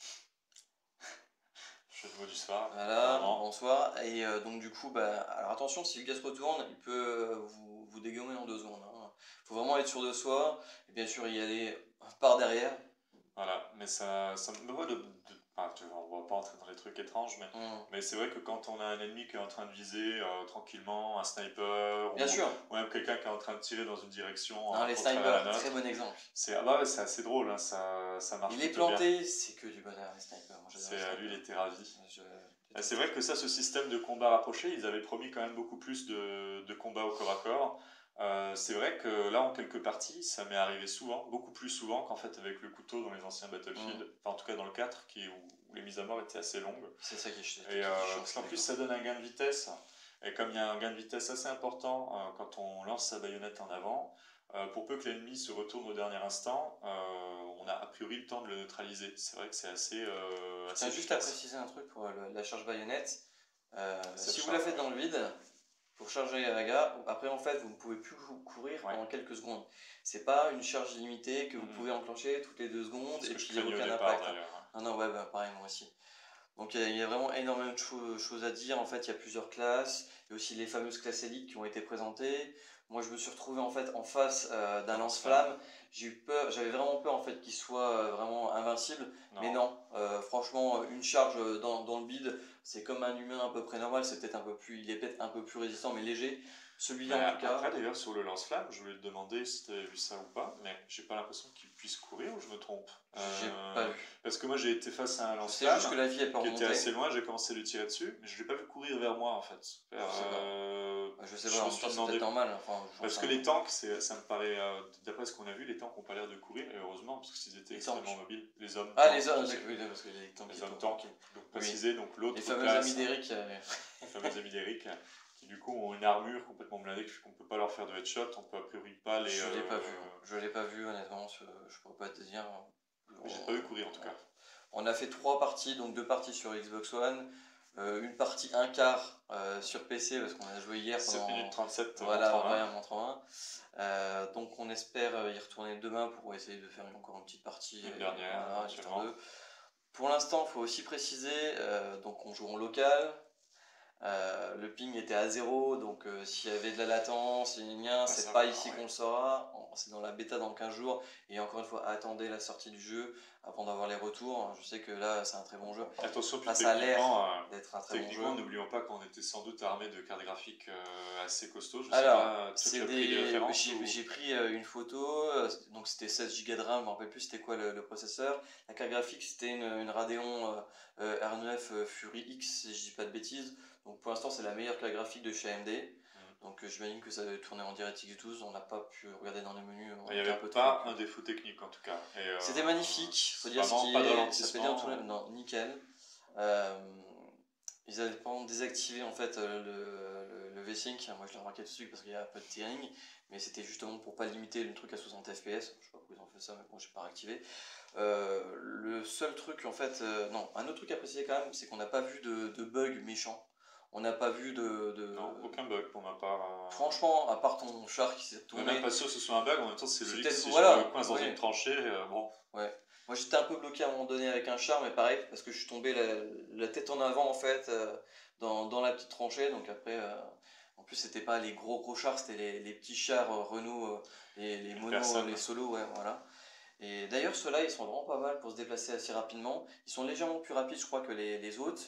Jeu de mots du soir. Voilà, Clairement. bonsoir. Et donc du coup, alors attention, si le gars se retourne, il peut vous dégommer en 2 secondes. Hein. Faut vraiment être sûr de soi, et bien sûr y aller par derrière. Voilà, mais ça me voit enfin, on va pas entrer dans les trucs étranges, mais c'est vrai que quand on a un ennemi qui est en train de viser tranquillement, un sniper, Bien sûr, ou même quelqu'un qui est en train de tirer dans une direction non, les contraire à la snipers, très nôtre, bon exemple. c'est assez drôle, hein, ça marche Il est plutôt bien. planté, c'est que du bonheur, les snipers. Moi, j'adore les snipers. Lui, il était ravi. Je- C'est vrai que ça, ce système de combat rapproché, ils avaient promis quand même beaucoup plus de combats au corps à corps. C'est vrai que là, en quelques parties, ça m'est arrivé souvent, beaucoup plus souvent qu'en fait avec le couteau dans les anciens Battlefield, enfin en tout cas dans le 4, où les mises à mort étaient assez longues. C'est ça qui est chiant. Et parce qu'en plus, ça donne un gain de vitesse. Et comme il y a un gain de vitesse assez important quand on lance sa baïonnette en avant, pour peu que l'ennemi se retourne au dernier instant, on a a priori le temps de le neutraliser. C'est vrai que c'est assez Je tiens juste à préciser un truc pour la charge baïonnette. Si vous la faites dans le vide, pour charger les gars, après en fait vous ne pouvez plus courir en quelques secondes. C'est pas une charge illimitée que vous pouvez enclencher toutes les 2 secondes et puis il n'y a aucun impact. d'ailleurs. Non, non, ouais, pareil moi aussi. Donc il y a vraiment énormément de choses à dire. En fait, il y a plusieurs classes. Il y a aussi les fameuses classes élites qui ont été présentées. Moi, je me suis retrouvé en fait en face d'un lance-flamme. J'ai eu peur, j'avais vraiment peur en fait qu'il soit vraiment invincible. Mais non, franchement, une charge dans le bide, c'est comme un humain à peu près normal. C'est peut-être un peu plus, il est peut-être un peu plus résistant, mais léger. Celui-là en tout cas. Après, d'ailleurs, sur le lance-flamme, je voulais te demander si tu avais vu ça ou pas, mais j'ai pas l'impression qu'il puisse courir ou je me trompe. J'ai pas vu. Parce que moi, j'ai été face à un Je sais lance-flamme juste que la vie elle peut qui était remonter. assez loin, j'ai commencé à lui tirer dessus, mais je l'ai pas vu courir vers moi en fait. Je sais pas, en même temps c'est peut-être normal. Enfin, parce que les tanks, ça me paraît, d'après ce qu'on a vu, les tanks ont pas l'air de courir, et heureusement, parce qu'ils étaient extrêmement mobiles. Les hommes Ah, tanks, les hommes, oui, parce que les tanks. Les hommes tanks, donc préciser, donc l'autre les fameux classe, amis d'Eric. les fameux amis d'Eric, qui du coup ont une armure complètement blindée, qu'on peut pas leur faire de headshot, on peut a priori pas les... Je l'ai pas vu honnêtement, je pourrais pas te dire. J'ai pas vu courir en tout cas. On a fait 3 parties, donc 2 parties sur Xbox One, une partie un quart sur PC parce qu'on a joué hier pendant 7 minutes 37 voilà, en montrant un. Donc on espère y retourner demain pour essayer de faire encore une petite partie. Une dernière, voilà, pour l'instant, il faut aussi préciser, donc on joue en local. Le ping était à 0, donc s'il y avait de la latence, c'est pas ici qu'on le saura, c'est dans la bêta dans 15 jours, et encore une fois, attendez la sortie du jeu avant d'avoir les retours. Je sais que là, c'est un très bon jeu. Attention, puis ça a l'air d'être un très bon jeu. N'oublions pas qu'on était sans doute armé de cartes graphiques assez costauds. Alors, j'ai pris une photo, donc c'était 16 Go de RAM, je me rappelle plus c'était quoi le processeur. La carte graphique, c'était une Radeon R9 Fury X, si je dis pas de bêtises. Donc pour l'instant, c'est la meilleure carte graphique de chez AMD. Donc j'imagine que ça va tourner en DirectX 12, on n'a pas pu regarder dans les menus. Il n'y avait pas un défaut technique en tout cas. C'était magnifique, faut dire ce qui est, ça fait dire tout non, nickel. Ils avaient pas désactivé en fait le V-Sync, moi je l'ai remarqué tout de suite parce qu'il y a un peu de tearing, mais c'était justement pour pas limiter le truc à 60 fps, je sais pas pourquoi ils ont fait ça, mais bon j'ai pas réactivé. Le seul truc en fait, non, un autre truc à préciser quand même, c'est qu'on n'a pas vu de bug méchant. On n'a pas vu Non, aucun bug pour ma part. Franchement, à part ton char qui s'est tourné. On n'est même pas sûr que ce soit un bug, en même temps c'est logique, si voilà, je me coince dans une tranchée, bon. Ouais. Moi j'étais un peu bloqué à un moment donné avec un char, mais pareil, parce que je suis tombé la tête en avant en fait, dans la petite tranchée, donc après... En plus, c'était pas les gros chars, c'était les petits chars Renault, les monos, les solos, ouais, voilà. Et d'ailleurs, ceux-là, ils sont vraiment pas mal pour se déplacer assez rapidement. Ils sont légèrement plus rapides, je crois, que les autres.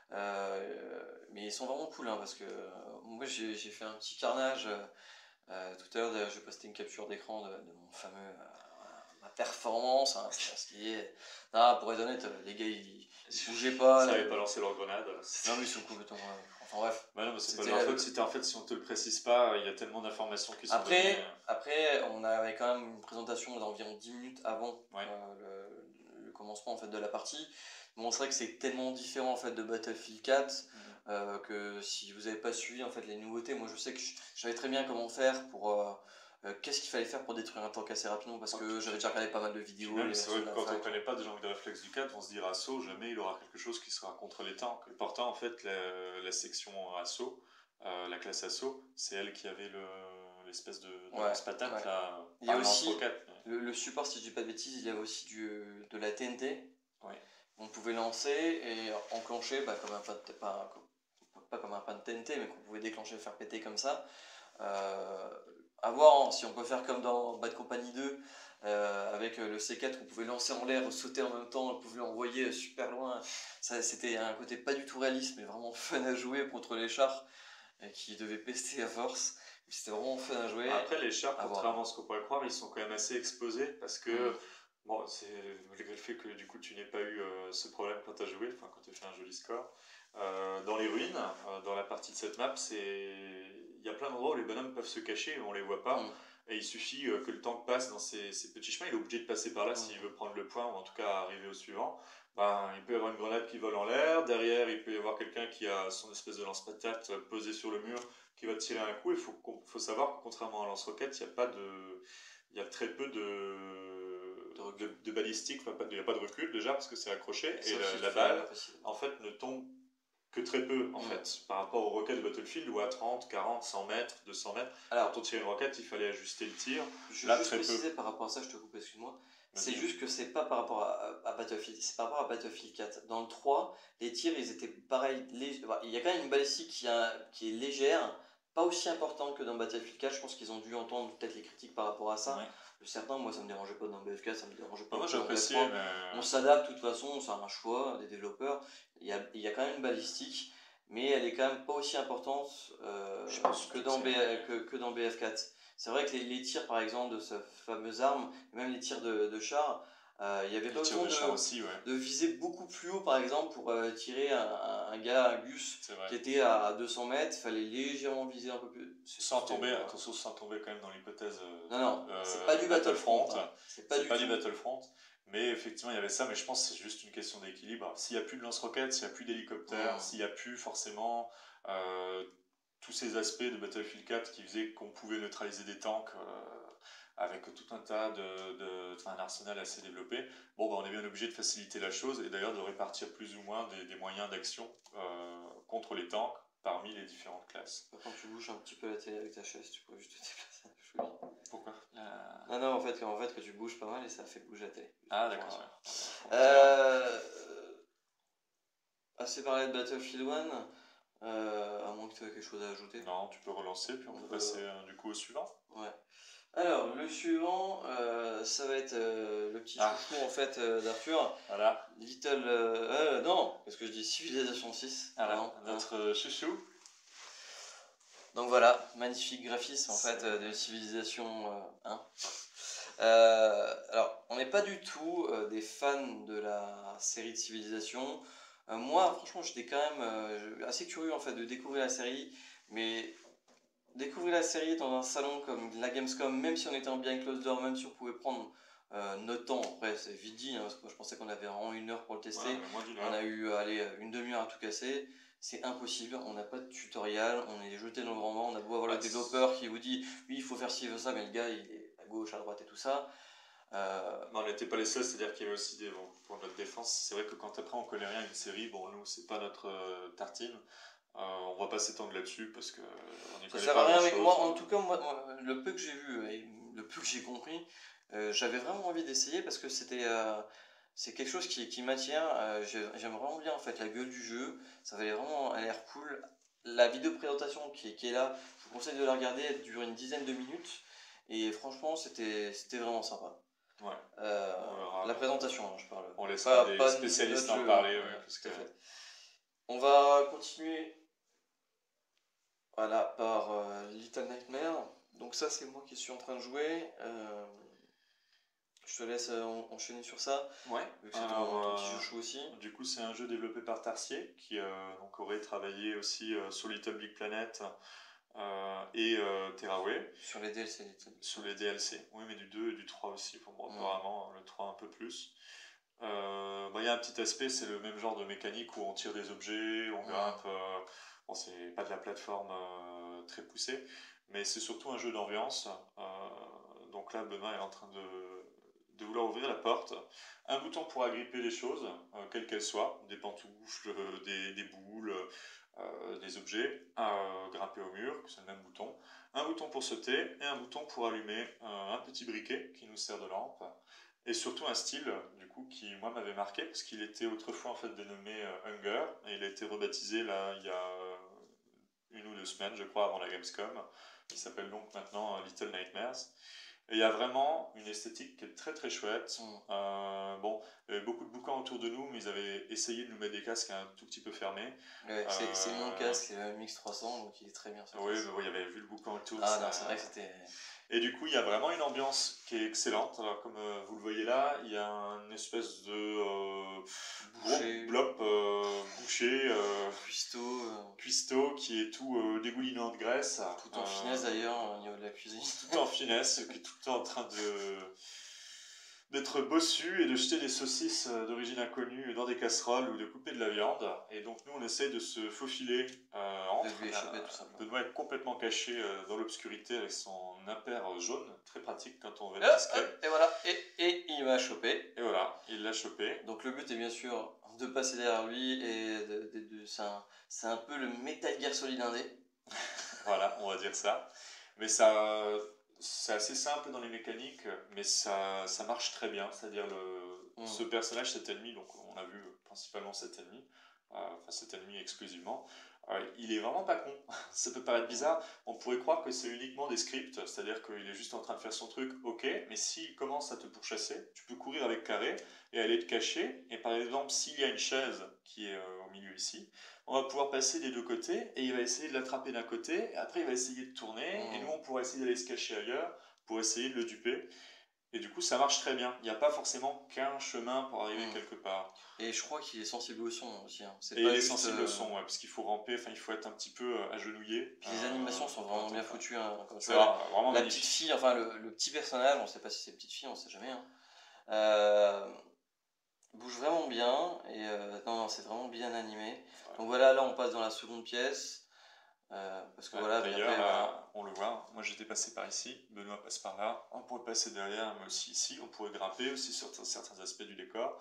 Mais ils sont vraiment cool, hein, parce que moi, j'ai fait un petit carnage. Tout à l'heure, d'ailleurs, j'ai posté une capture d'écran de mon fameux... ma performance, hein, ce qui est... Non, pour être honnête, les gars, ils bougeaient pas. Ils n'avaient pas lancé leur grenade. Non, mais ils sont complètement... Enfin bref. Bah non, mais c'est pas leur faute. En fait, si on te le précise pas, il y a tellement d'informations qui sont données. Après, on avait quand même une présentation d'environ 10 minutes avant le commencement en fait, de la partie. Bon, c'est vrai que c'est tellement différent en fait, de Battlefield 4 que si vous n'avez pas suivi en fait, les nouveautés, moi je sais que je savais très bien comment faire pour... qu'est-ce qu'il fallait faire pour détruire un tank assez rapidement parce que j'avais déjà regardé pas mal de vidéos. C'est vrai que quand on ne connaît pas des gens de réflexe du 4, on se dire assaut, jamais il aura quelque chose qui sera contre les tanks. Et pourtant, en fait, la section assaut, la classe assaut, c'est elle qui avait l'espèce de lance-patate. Ouais. Là, il y a aussi le support, si je dis pas de bêtises, il y avait aussi de la TNT. Ouais. On pouvait lancer et enclencher comme un pas comme un pan de TNT, mais qu'on pouvait déclencher et faire péter comme ça. À voir si on peut faire comme dans Bad Company 2 avec le C4 qu'on pouvait lancer en l'air, sauter en même temps, on pouvait l'envoyer super loin. C'était un côté pas du tout réaliste mais vraiment fun à jouer contre les chars qui devaient pester à force. C'était vraiment fun à jouer. Après les chars, contrairement à ce qu'on pourrait croire, ils sont quand même assez exposés parce que bon, c'est malgré le fait que du coup tu n'aies pas eu ce problème quand tu as joué, enfin quand tu as fait un joli score. Dans les ruines, dans la partie de cette map, il y a plein d'endroits où les bonhommes peuvent se cacher et on les voit pas. Et il suffit que le tank passe dans ces petits chemins, il est obligé de passer par là s'il veut prendre le point ou en tout cas arriver au suivant. Il peut y avoir une grenade qui vole en l'air, derrière il peut y avoir quelqu'un qui a son espèce de lance-patate posé sur le mur qui va tirer un coup. Il faut savoir que contrairement à un lance-roquette, il y a très peu de balistique, il n'y a pas de recul déjà parce que c'est accroché et la balle en fait ne tombe que très peu en fait, par rapport aux roquettes de Battlefield où à 30, 40, 100 mètres, 200 mètres, Alors, quand on tirait une roquette, il fallait ajuster le tir. je Là, veux juste très peu. préciser par rapport à ça, je te coupe, excuse-moi. C'est Vas-y. juste que c'est pas par rapport à Battlefield, c'est par rapport à Battlefield 4. Dans le 3, les tirs, ils étaient pareils. Il y a quand même une balistique qui est légère, pas aussi importante que dans Battlefield 4. Je pense qu'ils ont dû entendre peut-être les critiques par rapport à ça. Ouais. Certains, moi, ça me dérangeait pas dans BF4, ça me dérangeait pas Moi, dans j'appréciais, BF3. mais... On s'adapte de toute façon, c'est un choix des développeurs. Il y a quand même une balistique, mais elle est quand même pas aussi importante Je pense que que dans BF4. C'est vrai que les tirs, par exemple, de cette fameuse arme, et même les tirs de char, il n'y avait les pas tirs besoin de char aussi, ouais. de viser beaucoup plus haut, par exemple, pour tirer un gars, un Gus, C'est vrai. qui était à 200 mètres. Il fallait légèrement viser un peu plus. Sans tomber, attention, sans tomber quand même dans l'hypothèse Non, c'est pas du Battlefront. C'est pas du Battlefront. Mais effectivement, il y avait ça, mais je pense que c'est juste une question d'équilibre. S'il n'y a plus de lance-roquettes, s'il n'y a plus d'hélicoptères, s'il n'y a plus forcément tous ces aspects de Battlefield 4 qui faisaient qu'on pouvait neutraliser des tanks avec tout un tas un arsenal assez développé, bon, bah, on est bien obligé de faciliter la chose et d'ailleurs de répartir plus ou moins des moyens d'action contre les tanks parmi les différentes classes. Quand tu bouges un petit peu la télé avec ta chaise, tu peux juste te déplacer un peu. Pourquoi Non, en fait, que tu bouges pas mal et ça fait bouger la télé. Ah, d'accord. Assez parlé de Battlefield 1, à moins que tu aies quelque chose à ajouter. Non, tu peux relancer, puis on peut passer du coup au suivant. Ouais. Alors, le suivant, ça va être le petit chouchou en fait d'Arthur. Voilà. Non, parce que je dis Civilization 6. Alors, notre chouchou. Donc voilà, magnifique graphisme en fait de Civilization 1. Alors, on n'est pas du tout des fans de la série de Civilization. Moi, franchement, j'étais quand même assez curieux en fait de découvrir la série, mais découvrir la série dans un salon comme la Gamescom, même si on était en bien close door, même si on pouvait prendre notre temps, après c'est vite dit, parce que moi je pensais qu'on avait vraiment 1 heure pour le tester, on a eu une demi-heure à tout casser. C'est impossible, on n'a pas de tutoriel, on est jeté dans le grand vent, on a beau avoir le développeur qui vous dit oui il faut faire ci, il faut ça, mais le gars il est à gauche, à droite et tout ça. On n'était pas les seuls, c'est-à-dire qu'il y avait aussi pour notre défense, c'est vrai que quand après on connaît rien à une série, bon nous c'est pas notre tartine, on va pas s'étendre là-dessus parce que on n'y connaît pas rien, grand-chose. mais moi en tout cas, moi, le peu que j'ai vu et le peu que j'ai compris, j'avais vraiment envie d'essayer parce que c'est quelque chose qui m'attire. J'aime vraiment bien en fait la gueule du jeu, ça avait vraiment l'air cool. La vidéo présentation qui est là, je vous conseille de la regarder, elle dure une dizaine de minutes et franchement c'était vraiment sympa. Ouais. La présentation, je parle. On laissera des spécialistes en parler. Ouais, parce que... On va continuer par Little Nightmare. Donc ça c'est moi qui suis en train de jouer. Je te laisse enchaîner sur ça. Ouais. C'est ton petit chouchou aussi. Du coup, c'est un jeu développé par Tarsier qui donc aurait travaillé aussi sur Little Big Planet et Terraway. Sur les DLC. Sur les DLC. Oui, mais du 2 et du 3 aussi pour moi. Apparemment, le 3 un peu plus. Il y a un petit aspect, c'est le même genre de mécanique où on tire des objets, on grimpe. Bon, c'est pas de la plateforme très poussée, mais c'est surtout un jeu d'ambiance. Donc là, Benoît est en train de vouloir ouvrir la porte. Un bouton pour agripper les choses, quelles qu'elles soient, des pantoufles, des boules, des objets, grimper au mur, c'est le même bouton. Un bouton pour sauter et un bouton pour allumer un petit briquet qui nous sert de lampe. Et surtout un style, du coup, qui moi m'avait marqué, parce qu'il était autrefois en fait dénommé Hunger, et il a été rebaptisé là il y a 1 ou 2 semaines, je crois, avant la Gamescom, qui s'appelle donc maintenant Little Nightmares. Et il y a vraiment une esthétique qui est très très chouette. Bon, il y avait beaucoup de bouquins autour de nous, mais ils avaient essayé de nous mettre des casques un tout petit peu fermés. Ouais, c'est mon casque, c'est le MX300, donc il est très bien. Oui, mais il y avait vu le bouquin autour. Ah non, c'est vrai que c'était... Et du coup, il y a vraiment une ambiance qui est excellente. Alors, comme vous le voyez là, il y a une espèce de gros blob bouché, cuistot, qui est tout dégoulinant de graisse. Tout en finesse d'ailleurs, au niveau de la cuisine. Tout en finesse, qui est tout le temps en train d'être bossu et de jeter des saucisses d'origine inconnue dans des casseroles ou de couper de la viande. Et donc nous on essaye de se faufiler entre. De lui échapper tout simplement. Benoît être complètement caché dans l'obscurité avec son impair jaune, très pratique quand on veut être discret. Et voilà, et il m'a chopé. Et voilà, il l'a chopé. Donc le but est bien sûr de passer derrière lui et c'est un peu le Metal Gear Solid 1D. Voilà, on va dire ça. Mais ça, c'est assez simple dans les mécaniques, mais ça marche très bien. C'est-à-dire ce personnage, cet ennemi, donc on a vu principalement cet ennemi, enfin cet ennemi exclusivement, il est vraiment pas con. Ça peut paraître bizarre, on pourrait croire que c'est uniquement des scripts, c'est-à-dire qu'il est juste en train de faire son truc, ok, mais s'il commence à te pourchasser, tu peux courir avec carré et aller te cacher, et par exemple, s'il y a une chaise qui est au milieu ici, on va pouvoir passer des deux côtés, et il va essayer de l'attraper d'un côté, et après il va essayer de tourner, et nous on pourra essayer d'aller se cacher ailleurs pour essayer de le duper. Et du coup, ça marche très bien. Il n'y a pas forcément qu'un chemin pour arriver quelque part. Et je crois qu'il est sensible au son aussi. Hein. Et il est sensible au son, ouais, parce qu'il faut ramper, enfin il faut être un petit peu agenouillé. Puis les animations sont vraiment bien foutues. Hein. C'est vraiment la petite fille, enfin le petit personnage, on ne sait pas si c'est petite fille, on ne sait jamais. Hein. Bouge vraiment bien, et non, c'est vraiment bien animé. Ouais. Donc voilà, là on passe dans la seconde pièce. Parce que voilà, d'ailleurs, on le voit, moi j'étais passé par ici, Benoît passe par là, on pourrait passer derrière, mais aussi ici, on pourrait grimper aussi sur certains aspects du décor.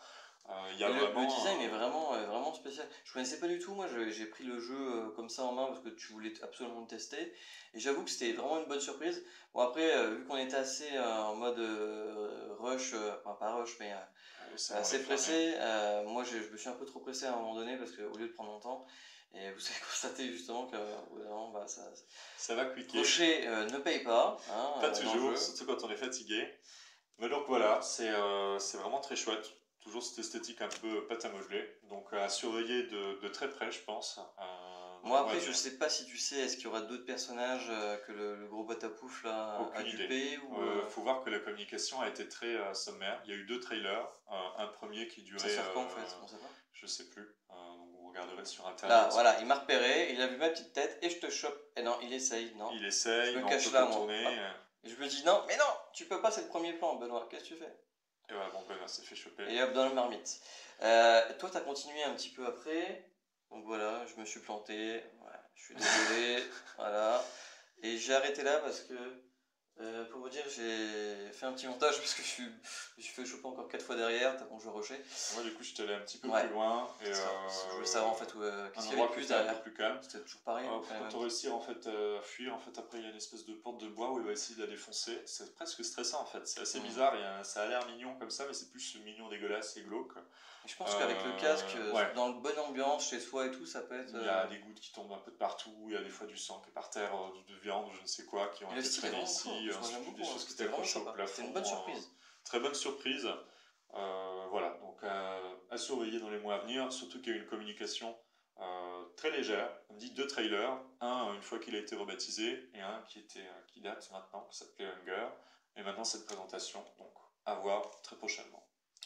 Le design est vraiment spécial. Je connaissais pas du tout, moi j'ai pris le jeu comme ça en main parce que tu voulais absolument le tester. Et j'avoue que c'était vraiment une bonne surprise. Bon après, vu qu'on était assez en mode rush, enfin pas rush mais assez pressé, moi je me suis un peu trop pressé à un moment donné parce qu'au lieu de prendre mon temps, et vous avez constaté justement que bah, ça va cliquer. Rocher ne paye pas. Hein, pas toujours, surtout quand on est fatigué. Mais donc voilà, c'est vraiment très chouette. Toujours cette esthétique un peu pâte à modeler. Donc à surveiller de très près, je pense. Moi après, je sais pas si tu sais, est-ce qu'il y aura d'autres personnages que le gros boîte à pouf là à duper ou... faut voir que la communication a été très sommaire. Il y a eu 2 trailers. Un premier qui durait... Ça sort quand en fait, on sait pas. Je sais plus. Vous regarderez sur internet. Là, voilà, il m'a repéré, il a vu ma petite tête et je te chope. Et non, il essaye, non. Il essaye, je me cache là, moi. Et je me dis non, mais non, tu peux pas, c'est le premier plan, Benoît, qu'est-ce que tu fais? Et voilà, bon, Benoît s'est fait choper. Et hop, dans la marmite. Toi, t'as continué un petit peu après. Donc voilà, je me suis planté. Ouais, je suis désolé. Voilà. Et j'ai arrêté là parce que, pour vous dire, j'ai fait un petit montage parce que je me suis fait choper encore 4 fois derrière, tellement je rushais. Moi, du coup, je suis allé un petit peu plus loin. Et je voulais savoir en fait qu'est-ce qu'il y avait plus derrière. Un peu plus calme. C'était toujours pareil. Quand on réussit en fait à fuir, en fait, après il y a une espèce de porte de bois où il va essayer de la défoncer. C'est presque stressant en fait. C'est assez bizarre. Ça a l'air mignon comme ça, mais c'est plus mignon, dégueulasse et glauque. Et je pense qu'avec le casque, dans le bonne ambiance chez soi et tout, ça peut être. Il y a des gouttes qui tombent un peu de partout. Il y a des fois du sang qui est par terre, de viande ou je ne sais quoi, qui ont été traînées ici. Des choses qui étaient accrochées au plafond. C'était une bonne surprise. Très bonne surprise. Voilà, donc à surveiller dans les mois à venir, surtout qu'il y a eu une communication très légère. On me dit 2 trailers, un une fois qu'il a été rebaptisé et un qui date maintenant, qui s'appelait Hunger, et maintenant cette présentation, donc à voir très prochainement.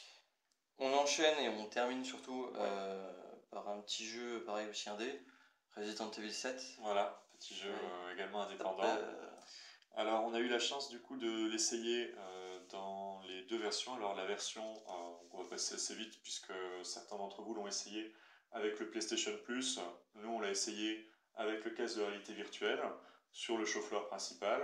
On enchaîne et on termine surtout par un petit jeu pareil aussi indé, Resident Evil 7. Voilà, petit jeu également indépendant. Alors on a eu la chance du coup de l'essayer dans les 2 versions. Alors la version, on va passer assez vite puisque certains d'entre vous l'ont essayé avec le PlayStation Plus. Nous on l'a essayé avec le casque de réalité virtuelle sur le chauffe-l'or principal.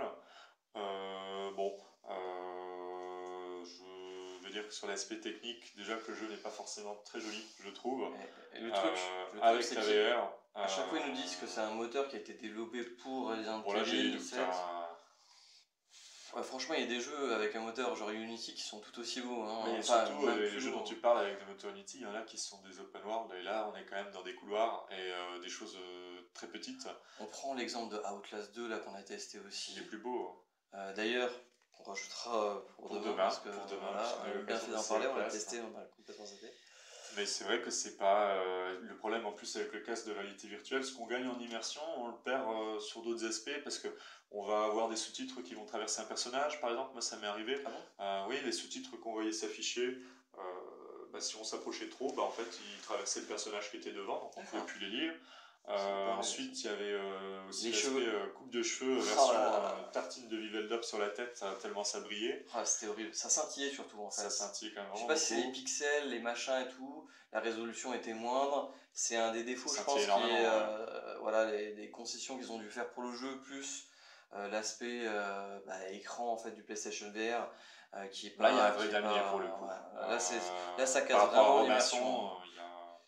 Je veux dire que sur l'aspect technique, déjà que le jeu n'est pas forcément très joli, je trouve. Et le truc avec la VR. À chaque fois ils nous disent que c'est un moteur qui a été développé pour Resident Evil 7. Ouais, franchement, il y a des jeux avec un moteur genre Unity qui sont tout aussi beaux. Hein. Mais surtout, les jeux dont tu parles avec des moteurs Unity, il y en a qui sont des open world, et là, on est quand même dans des couloirs et des choses très petites. On prend l'exemple de Outlast 2 là qu'on a testé aussi. Il est plus beau. D'ailleurs, on rajoutera pour demain parce que voilà, on a bien fait d'en parler, on l'a testé, on a complètement zappé. Mais c'est vrai que c'est pas le problème en plus avec le casque de réalité virtuelle. Ce qu'on gagne en immersion, on le perd sur d'autres aspects parce que on va avoir des sous-titres qui vont traverser un personnage, par exemple. Moi, ça m'est arrivé. Ah bon oui, les sous-titres qu'on voyait s'afficher, si on s'approchait trop, en fait, ils traversaient le personnage qui était devant, donc on ne pouvait plus les lire. Ensuite, il y avait aussi l'aspect coupe de cheveux version tartine de Viveldop sur la tête, tellement ça brillait. Ah, c'était horrible. Ça scintillait surtout en fait. Ça scintillait quand même. Je sais pas si c'est les pixels, les machins et tout, la résolution était moindre. C'est un des défauts, je pense, qui est voilà, des concessions qu'ils ont dû faire pour le jeu, plus l'aspect écran en fait du PlayStation VR qui est pas. Là, il y a un vrai damier pour le coup. Là, ça casse vraiment l'immersion.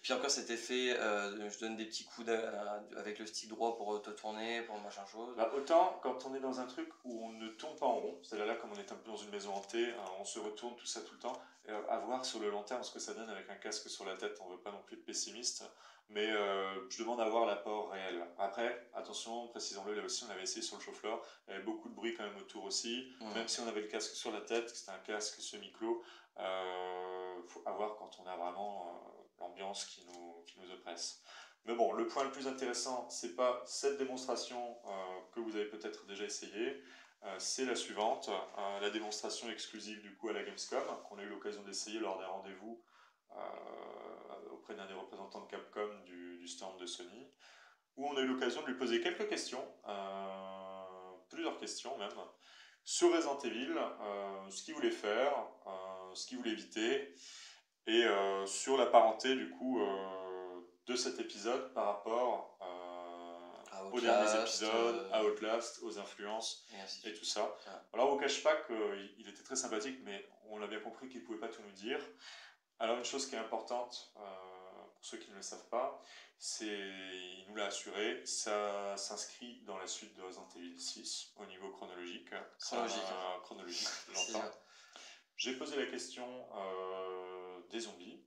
puis encore cet effet, je donne des petits coups avec le stick droit pour te tourner, pour machin chose. Bah, autant quand on est dans un truc où on ne tourne pas en rond, c'est-à-dire là comme on est un peu dans une maison hantée, on se retourne tout ça tout le temps, à voir sur le long terme ce que ça donne avec un casque sur la tête, on veut pas non plus être pessimiste, mais je demande à voir l'apport réel. Après, attention, précisons-le, là aussi on avait essayé sur le chauffe-flore, il y avait beaucoup de bruit quand même autour aussi, même si on avait le casque sur la tête, c'était un casque semi-clos, faut avoir quand on a vraiment l'ambiance qui nous oppresse. Mais bon, le point le plus intéressant, c'est pas cette démonstration que vous avez peut-être déjà essayé, c'est la suivante, la démonstration exclusive du coup à la Gamescom, qu'on a eu l'occasion d'essayer lors d'un rendez-vous auprès d'un des représentants de Capcom du stand de Sony, où on a eu l'occasion de lui poser quelques questions, plusieurs questions même, sur Resident Evil, ce qu'il voulait faire, ce qu'il voulait éviter, et sur la parenté du coup de cet épisode par rapport aux derniers épisodes, à Outlast, aux influences et tout ça. Ouais. Alors on ne cache pas qu'il était très sympathique, mais on l'a bien compris qu'il ne pouvait pas tout nous dire. Alors une chose qui est importante, pour ceux qui ne le savent pas, c'est, il nous l'a assuré, ça s'inscrit dans la suite de Resident Evil 6 au niveau chronologique. Chronologique, j'entends. J'ai posé la question des zombies,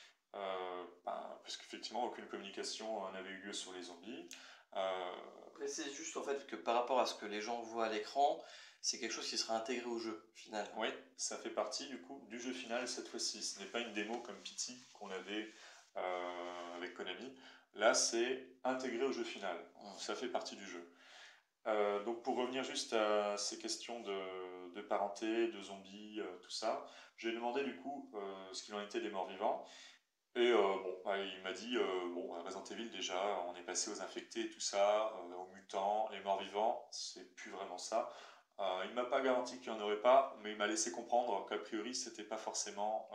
parce qu'effectivement aucune communication n'avait eu lieu sur les zombies. C'est juste en fait que par rapport à ce que les gens voient à l'écran, c'est quelque chose qui sera intégré au jeu final. Oui, ça fait partie du coup du jeu final cette fois-ci. Ce n'est pas une démo comme Pity qu'on avait avec Konami. Là, c'est intégré au jeu final. Ça fait partie du jeu. Donc pour revenir juste à ces questions de parenté, de zombies, tout ça, j'ai demandé du coup ce qu'il en était des morts vivants. Et il m'a dit, Resident Evil déjà, on est passé aux infectés et tout ça, aux mutants, les morts vivants, c'est plus vraiment ça. Il ne m'a pas garanti qu'il n'y en aurait pas, mais il m'a laissé comprendre qu'a priori c'était pas forcément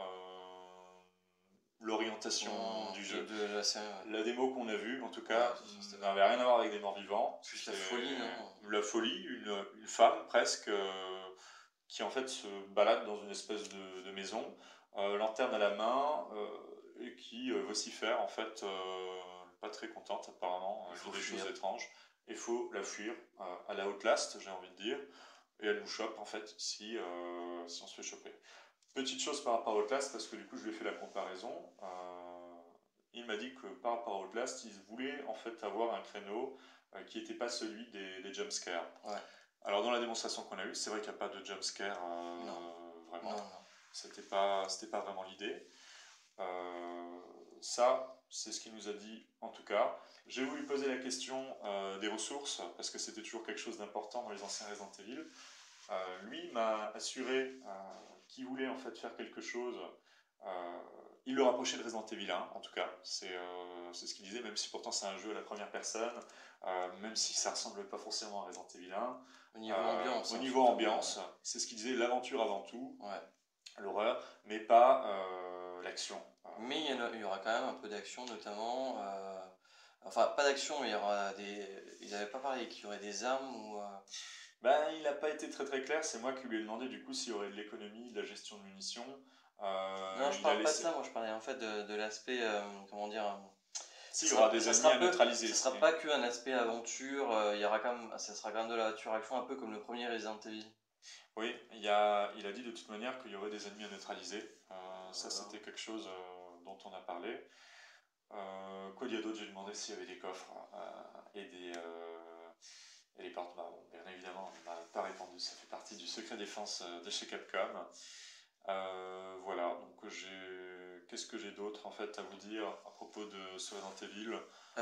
l'orientation du jeu. De la série, ouais. La démo qu'on a vue, en tout cas, n'avait rien à voir avec des morts vivants. Juste la folie, non ? La folie, une femme presque qui en fait se balade dans une espèce de maison, lanterne à la main, et qui vocifère en fait, pas très contente apparemment, elle dit des choses étranges. Il faut la fuir à la Outlast, j'ai envie de dire, et elle nous chope en fait si on se fait choper. Petite chose par rapport à Outlast, parce que du coup je lui ai fait la comparaison. Il m'a dit que par rapport à Outlast, il voulait en fait avoir un créneau qui n'était pas celui des jumpscares. Ouais. Alors dans la démonstration qu'on a eue, c'est vrai qu'il n'y a pas de jumpscare vraiment. Non. C'était pas vraiment l'idée. Ça, c'est ce qu'il nous a dit en tout cas. J'ai voulu poser la question des ressources, parce que c'était toujours quelque chose d'important dans les anciens Resident Evil. Lui m'a assuré qu'il voulait en fait faire quelque chose. Il le rapprochait de Resident Evil 1, en tout cas. C'est ce qu'il disait, même si pourtant c'est un jeu à la première personne, même si ça ressemble pas forcément à Resident Evil 1. Au niveau ambiance, c'est ce qu'il disait, l'aventure avant tout, ouais. L'horreur, mais pas l'action. Mais il y aura quand même un peu d'action, notamment. Enfin, pas d'action, mais il y aura des. Il n'avait pas parlé qu'il y aurait des armes ou. Ben, il n'a pas été très très clair, c'est moi qui lui ai demandé du coup s'il y aurait de l'économie, de la gestion de munitions. Non, je parle pas de ça, moi je parlais en fait de l'aspect, comment dire. Si, il y aura des ennemis à neutraliser. Ce sera pas qu'un aspect aventure, il y aura quand même, ça sera quand même de l'aventure action, un peu comme le premier Resident Evil. Oui, il a dit de toute manière qu'il y aurait des ennemis à neutraliser. Ça, c'était quelque chose dont on a parlé. Quoi dire d'autre? J'ai demandé s'il y avait des coffres et des portes. Bah, bon, bien évidemment, on n'a pas répondu. Ça fait partie du secret défense de chez Capcom. Voilà, donc qu'est-ce que j'ai d'autre en fait à vous dire à propos de ce Resident Evil?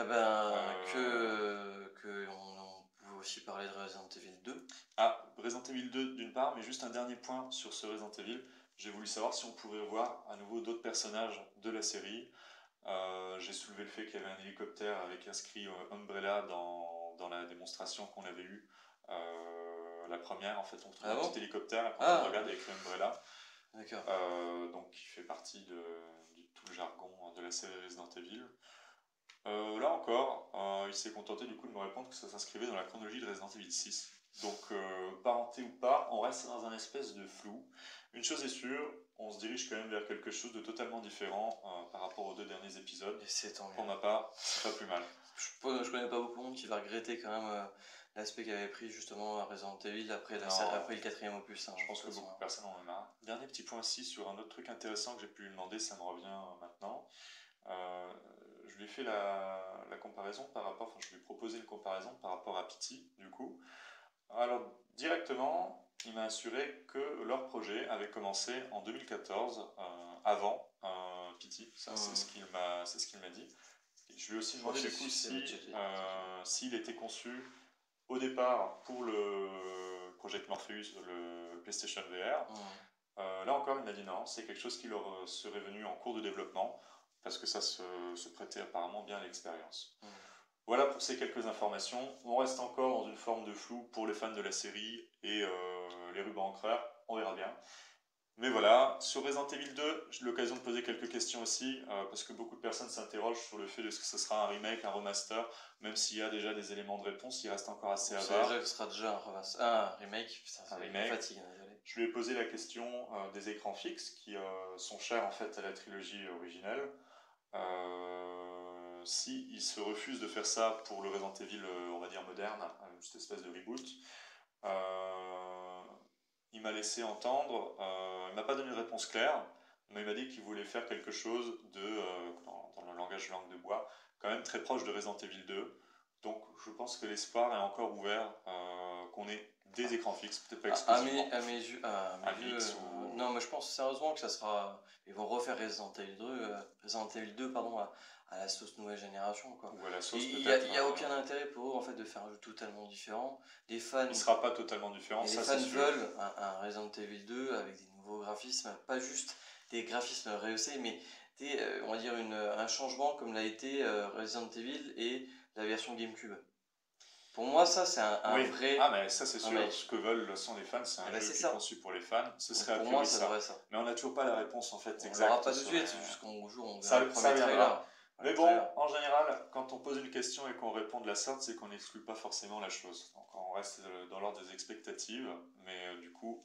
Que on pouvait aussi parler de Resident Evil 2. Ah, Resident Evil 2 d'une part, mais juste un dernier point sur ce Resident Evil. J'ai voulu savoir si on pouvait voir à nouveau d'autres personnages de la série. J'ai soulevé le fait qu'il y avait un hélicoptère avec inscrit Umbrella dans la démonstration qu'on avait eue. La première, en fait, on trouve un petit hélicoptère et quand on regarde, il y a écrit Umbrella. D'accord. Donc, qui fait partie de tout le jargon de la série Resident Evil. Là encore, il s'est contenté du coup de me répondre que ça s'inscrivait dans la chronologie de Resident Evil 6. Donc, parenté ou pas, on reste dans un espèce de flou. Une chose est sûre, on se dirige quand même vers quelque chose de totalement différent par rapport aux 2 derniers épisodes. Et c'est tant Pour mieux. ma part, c'est pas plus mal. Je connais pas beaucoup de monde qui va regretter quand même l'aspect qu'avait pris justement Resident Evil après, Non. après le 4e opus. Hein, Je pense de que toute façon, beaucoup de personnes en ont marre. Dernier petit point aussi sur un autre truc intéressant que j'ai pu lui demander, ça me revient maintenant. Je lui ai fait la comparaison par rapport, enfin je lui ai proposé une comparaison par rapport à Pity, du coup. Alors, directement, il m'a assuré que leur projet avait commencé en 2014, avant Pity. Ça, c'est ce qu'il m'a dit. Et je lui ai aussi Je crois demandé que du coup c'est si, budgété. s'il était conçu au départ pour le Project Morpheus, le PlayStation VR. Là encore, il m'a dit non, c'est quelque chose qui leur serait venu en cours de développement, parce que ça se prêtait apparemment bien à l'expérience. Voilà pour ces quelques informations. On reste encore dans une forme de flou pour les fans de la série et les rubans encreurs, on verra bien. Mais voilà, sur Resident Evil 2, j'ai eu l'occasion de poser quelques questions aussi, parce que beaucoup de personnes s'interrogent sur le fait de ce que ce sera un remake, un remaster, même s'il y a déjà des éléments de réponse, il reste encore assez C'est avare. déjà que ce sera déjà un remake, putain, Un remake. fatigue, désolé. Je lui ai posé la question des écrans fixes, qui sont chers en fait à la trilogie originelle. Si il se refuse de faire ça pour le Resident Evil, on va dire moderne, cette espèce de reboot, il m'a laissé entendre, il m'a pas donné de réponse claire, mais il m'a dit qu'il voulait faire quelque chose de, dans le langage langue de bois, quand même très proche de Resident Evil 2. Donc je pense que l'espoir est encore ouvert, qu'on ait des écrans fixes, peut-être pas exclusivement. À mes yeux, Ou... non, mais je pense sérieusement que ça sera. Ils vont refaire Resident Evil 2 pardon, à la sauce nouvelle génération. Quoi. Ou à la sauce Il peut-être. n'y a aucun intérêt pour eux en fait, de faire un jeu totalement différent. Les fans, il sera pas totalement différent, et ça les c'est fans sûr. veulent un Resident Evil 2 avec des nouveaux graphismes, pas juste des graphismes rehaussés, mais on va dire un changement comme l'a été Resident Evil et la version GameCube. Pour moi, ça, c'est un vrai. Ah, mais ça, c'est sûr. Mais... Ce que veulent sont les fans, c'est un jeu qui est conçu pour les fans. Ce serait a pour priori moi, ça devrait ça. Mais on n'a toujours pas la réponse en fait On exacte. l'aura pas tout de suite, c'est juste qu'au jour, on verra ça, le premier trailer. Mais bon, en général, quand on pose une question et qu'on répond de la sorte, c'est qu'on n'exclut pas forcément la chose. Donc on reste dans l'ordre des expectatives, mais du coup,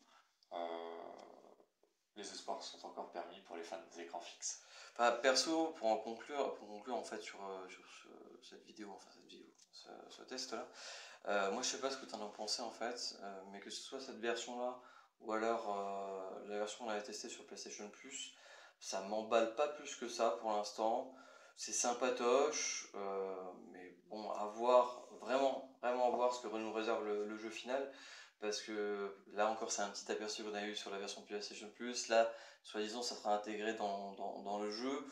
les espoirs sont encore permis pour les fans des écrans fixes. Enfin, perso, pour conclure en fait sur cette vidéo, ce test-là, moi je sais pas ce que tu en as pensé en fait, mais que ce soit cette version-là ou alors la version qu'on avait testée sur PlayStation Plus, ça m'emballe pas plus que ça pour l'instant. C'est sympatoche, mais bon, à voir, vraiment à voir ce que nous réserve le jeu final. Parce que là encore, c'est un petit aperçu qu'on a eu sur la version PlayStation Plus. Là, soi-disant, ça sera intégré dans le jeu.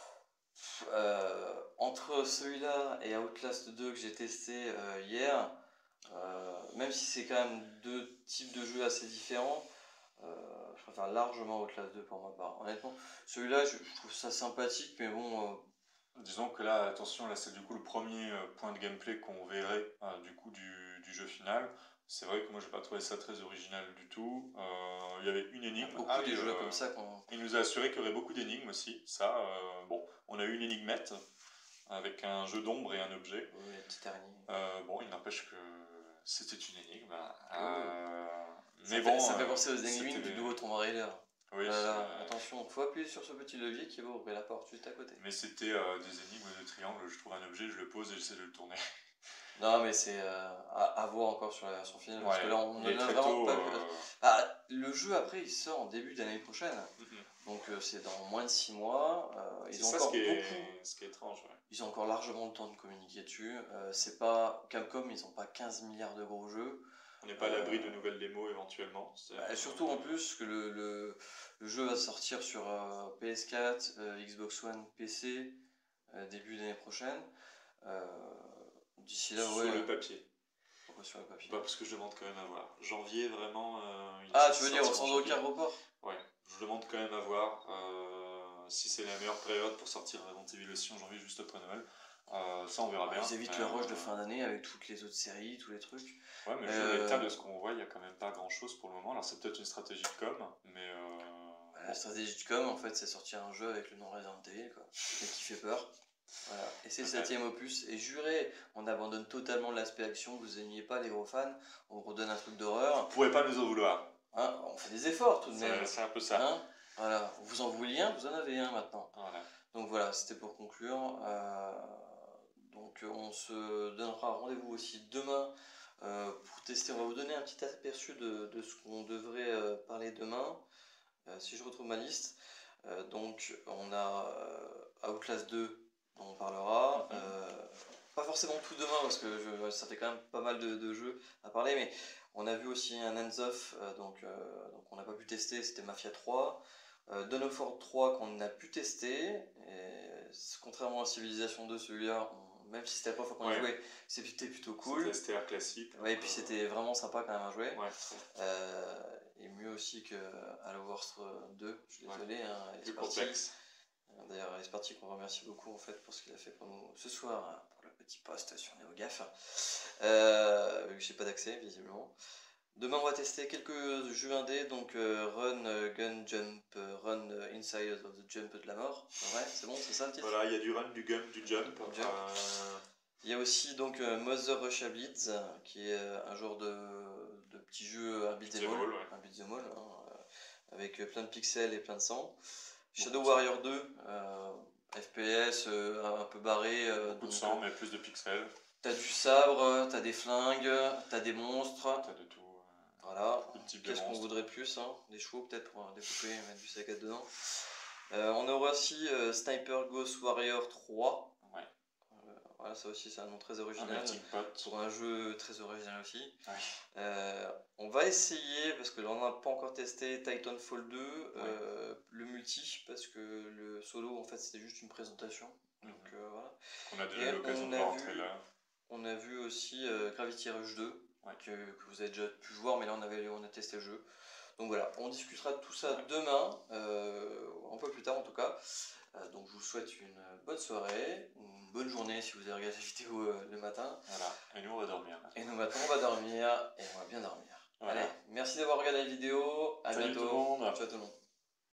Entre celui-là et Outlast 2 que j'ai testé hier, même si c'est quand même 2 types de jeux assez différents, je préfère largement Outlast 2 pour ma part. Honnêtement, celui-là, je trouve ça sympathique, mais bon. Disons que là, attention, là c'est du coup le premier point de gameplay qu'on verrait du coup du jeu final. C'est vrai que moi j'ai pas trouvé ça très original du tout. Il y avait une énigme. Beaucoup des jeux comme ça il nous a assuré qu'il y aurait beaucoup d'énigmes aussi. Ça, bon, on a eu une énigmette avec un jeu d'ombre et un objet. Oui, la petite araignée. Bon, il n'empêche que c'était une énigme. Mais bon, ça fait penser aux énigmes du nouveau Tomb Raider. Oui, attention, il faut appuyer sur ce petit levier qui va ouvrir la porte juste à côté. Mais c'était des énigmes de triangle, je trouve un objet, je le pose et j'essaie de le tourner. Non, mais c'est à voir encore sur la version finale, parce que là on est a vraiment pas. Le jeu après il sort en début d'année prochaine, donc c'est dans moins de 6 mois. Ils ont encore ce qui est étrange. Ouais. Ils ont encore largement le temps de communiquer dessus. C'est pas Capcom, ils ont pas 15 milliards de gros jeux. On n'est pas à l'abri de nouvelles démos éventuellement. Surtout en plus que le jeu va sortir sur PS4, Xbox One, PC début d'année prochaine. D'ici là, sur le papier. Pourquoi sur le papier? Pas parce que je demande quand même à voir. Janvier, vraiment. Tu veux dire sans aucun report? Ouais, je demande quand même à voir si c'est la meilleure période pour sortir Resident Evil aussi en janvier, juste après Noël. Ça, on verra bien. Ils évitent le rush de fin d'année avec toutes les autres séries, tous les trucs. Ouais, mais vu l'état de ce qu'on voit, il n'y a quand même pas grand chose pour le moment. Alors, c'est peut-être une stratégie de com, mais. La stratégie de com, en fait, c'est sortir un jeu avec le nom Resident Evil, quoi. Et qui fait peur. Voilà. Et c'est le 7e opus. Et juré, on abandonne totalement l'aspect action. Vous aimiez pas les gros fans. On vous redonne un truc d'horreur. Vous pourrez pas nous en vouloir. Hein, on fait des efforts tout de même. C'est un peu ça. Hein, voilà. Vous en vouliez un, vous en avez un maintenant. Voilà. Donc voilà, c'était pour conclure. Donc on se donnera rendez-vous aussi demain pour tester. On va vous donner un petit aperçu de ce qu'on devrait parler demain. Si je retrouve ma liste. Donc on a Outlast 2 dont on parlera. Pas forcément tout demain parce que ça fait quand même pas mal de jeux à parler, mais on a vu aussi un Hands-Off, donc on n'a pas pu tester, c'était Mafia 3. Dawn of War 3 qu'on a pu tester, et contrairement à Civilization 2, celui-là, même si c'était la première fois qu'on y jouait, c'était plutôt cool. C'était STR classique. Ouais, et puis c'était vraiment sympa quand même à jouer. Ouais. Et mieux aussi que Halo Wars 2, je suis désolé. Hein, plus complexe. D'ailleurs, Esparti qu'on remercie beaucoup en fait pour ce qu'il a fait pour nous ce soir, hein, pour le petit post sur NeoGaf. Vu que j'ai pas d'accès visiblement. Demain, on va tester quelques jeux indés, donc Run, Gun, Jump, Run Inside of the Jump de la mort. Ouais, c'est bon, c'est ça le titre. Voilà, il y a du run, du gun, du jump. Il y a aussi donc Mother Russia Blitz, qui est un genre de petit jeu, un beat'em all, hein, avec plein de pixels et plein de sang. Shadow Warrior 2, FPS un peu barré. Beaucoup de sang, mais plus de pixels. T'as du sabre, t'as des flingues, t'as des monstres. T'as de tout. Voilà. Qu'est-ce qu'on voudrait plus, hein? Des chevaux peut-être pour découper et mettre du saccade dedans. On aura aussi Sniper Ghost Warrior 3. Ouais. Voilà, ça aussi c'est un nom très original. Pour un jeu très original aussi. Ouais. On va essayer, parce que on n'a pas encore testé Titanfall 2, le multi, parce que le solo en fait c'était juste une présentation. Donc voilà. On a déjà eu l'occasion de voir en trailer. On a vu aussi Gravity Rush 2, que vous avez déjà pu voir, mais là on a testé le jeu. Donc voilà, on discutera de tout ça demain, un peu plus tard en tout cas. Donc je vous souhaite une bonne soirée, une bonne journée si vous avez regardé la vidéo le matin. Voilà, et nous on va dormir. Et nous maintenant on va dormir, et on va bien dormir. Voilà. Allez, merci d'avoir regardé la vidéo, à bientôt. Tout le monde. Ciao tout le monde.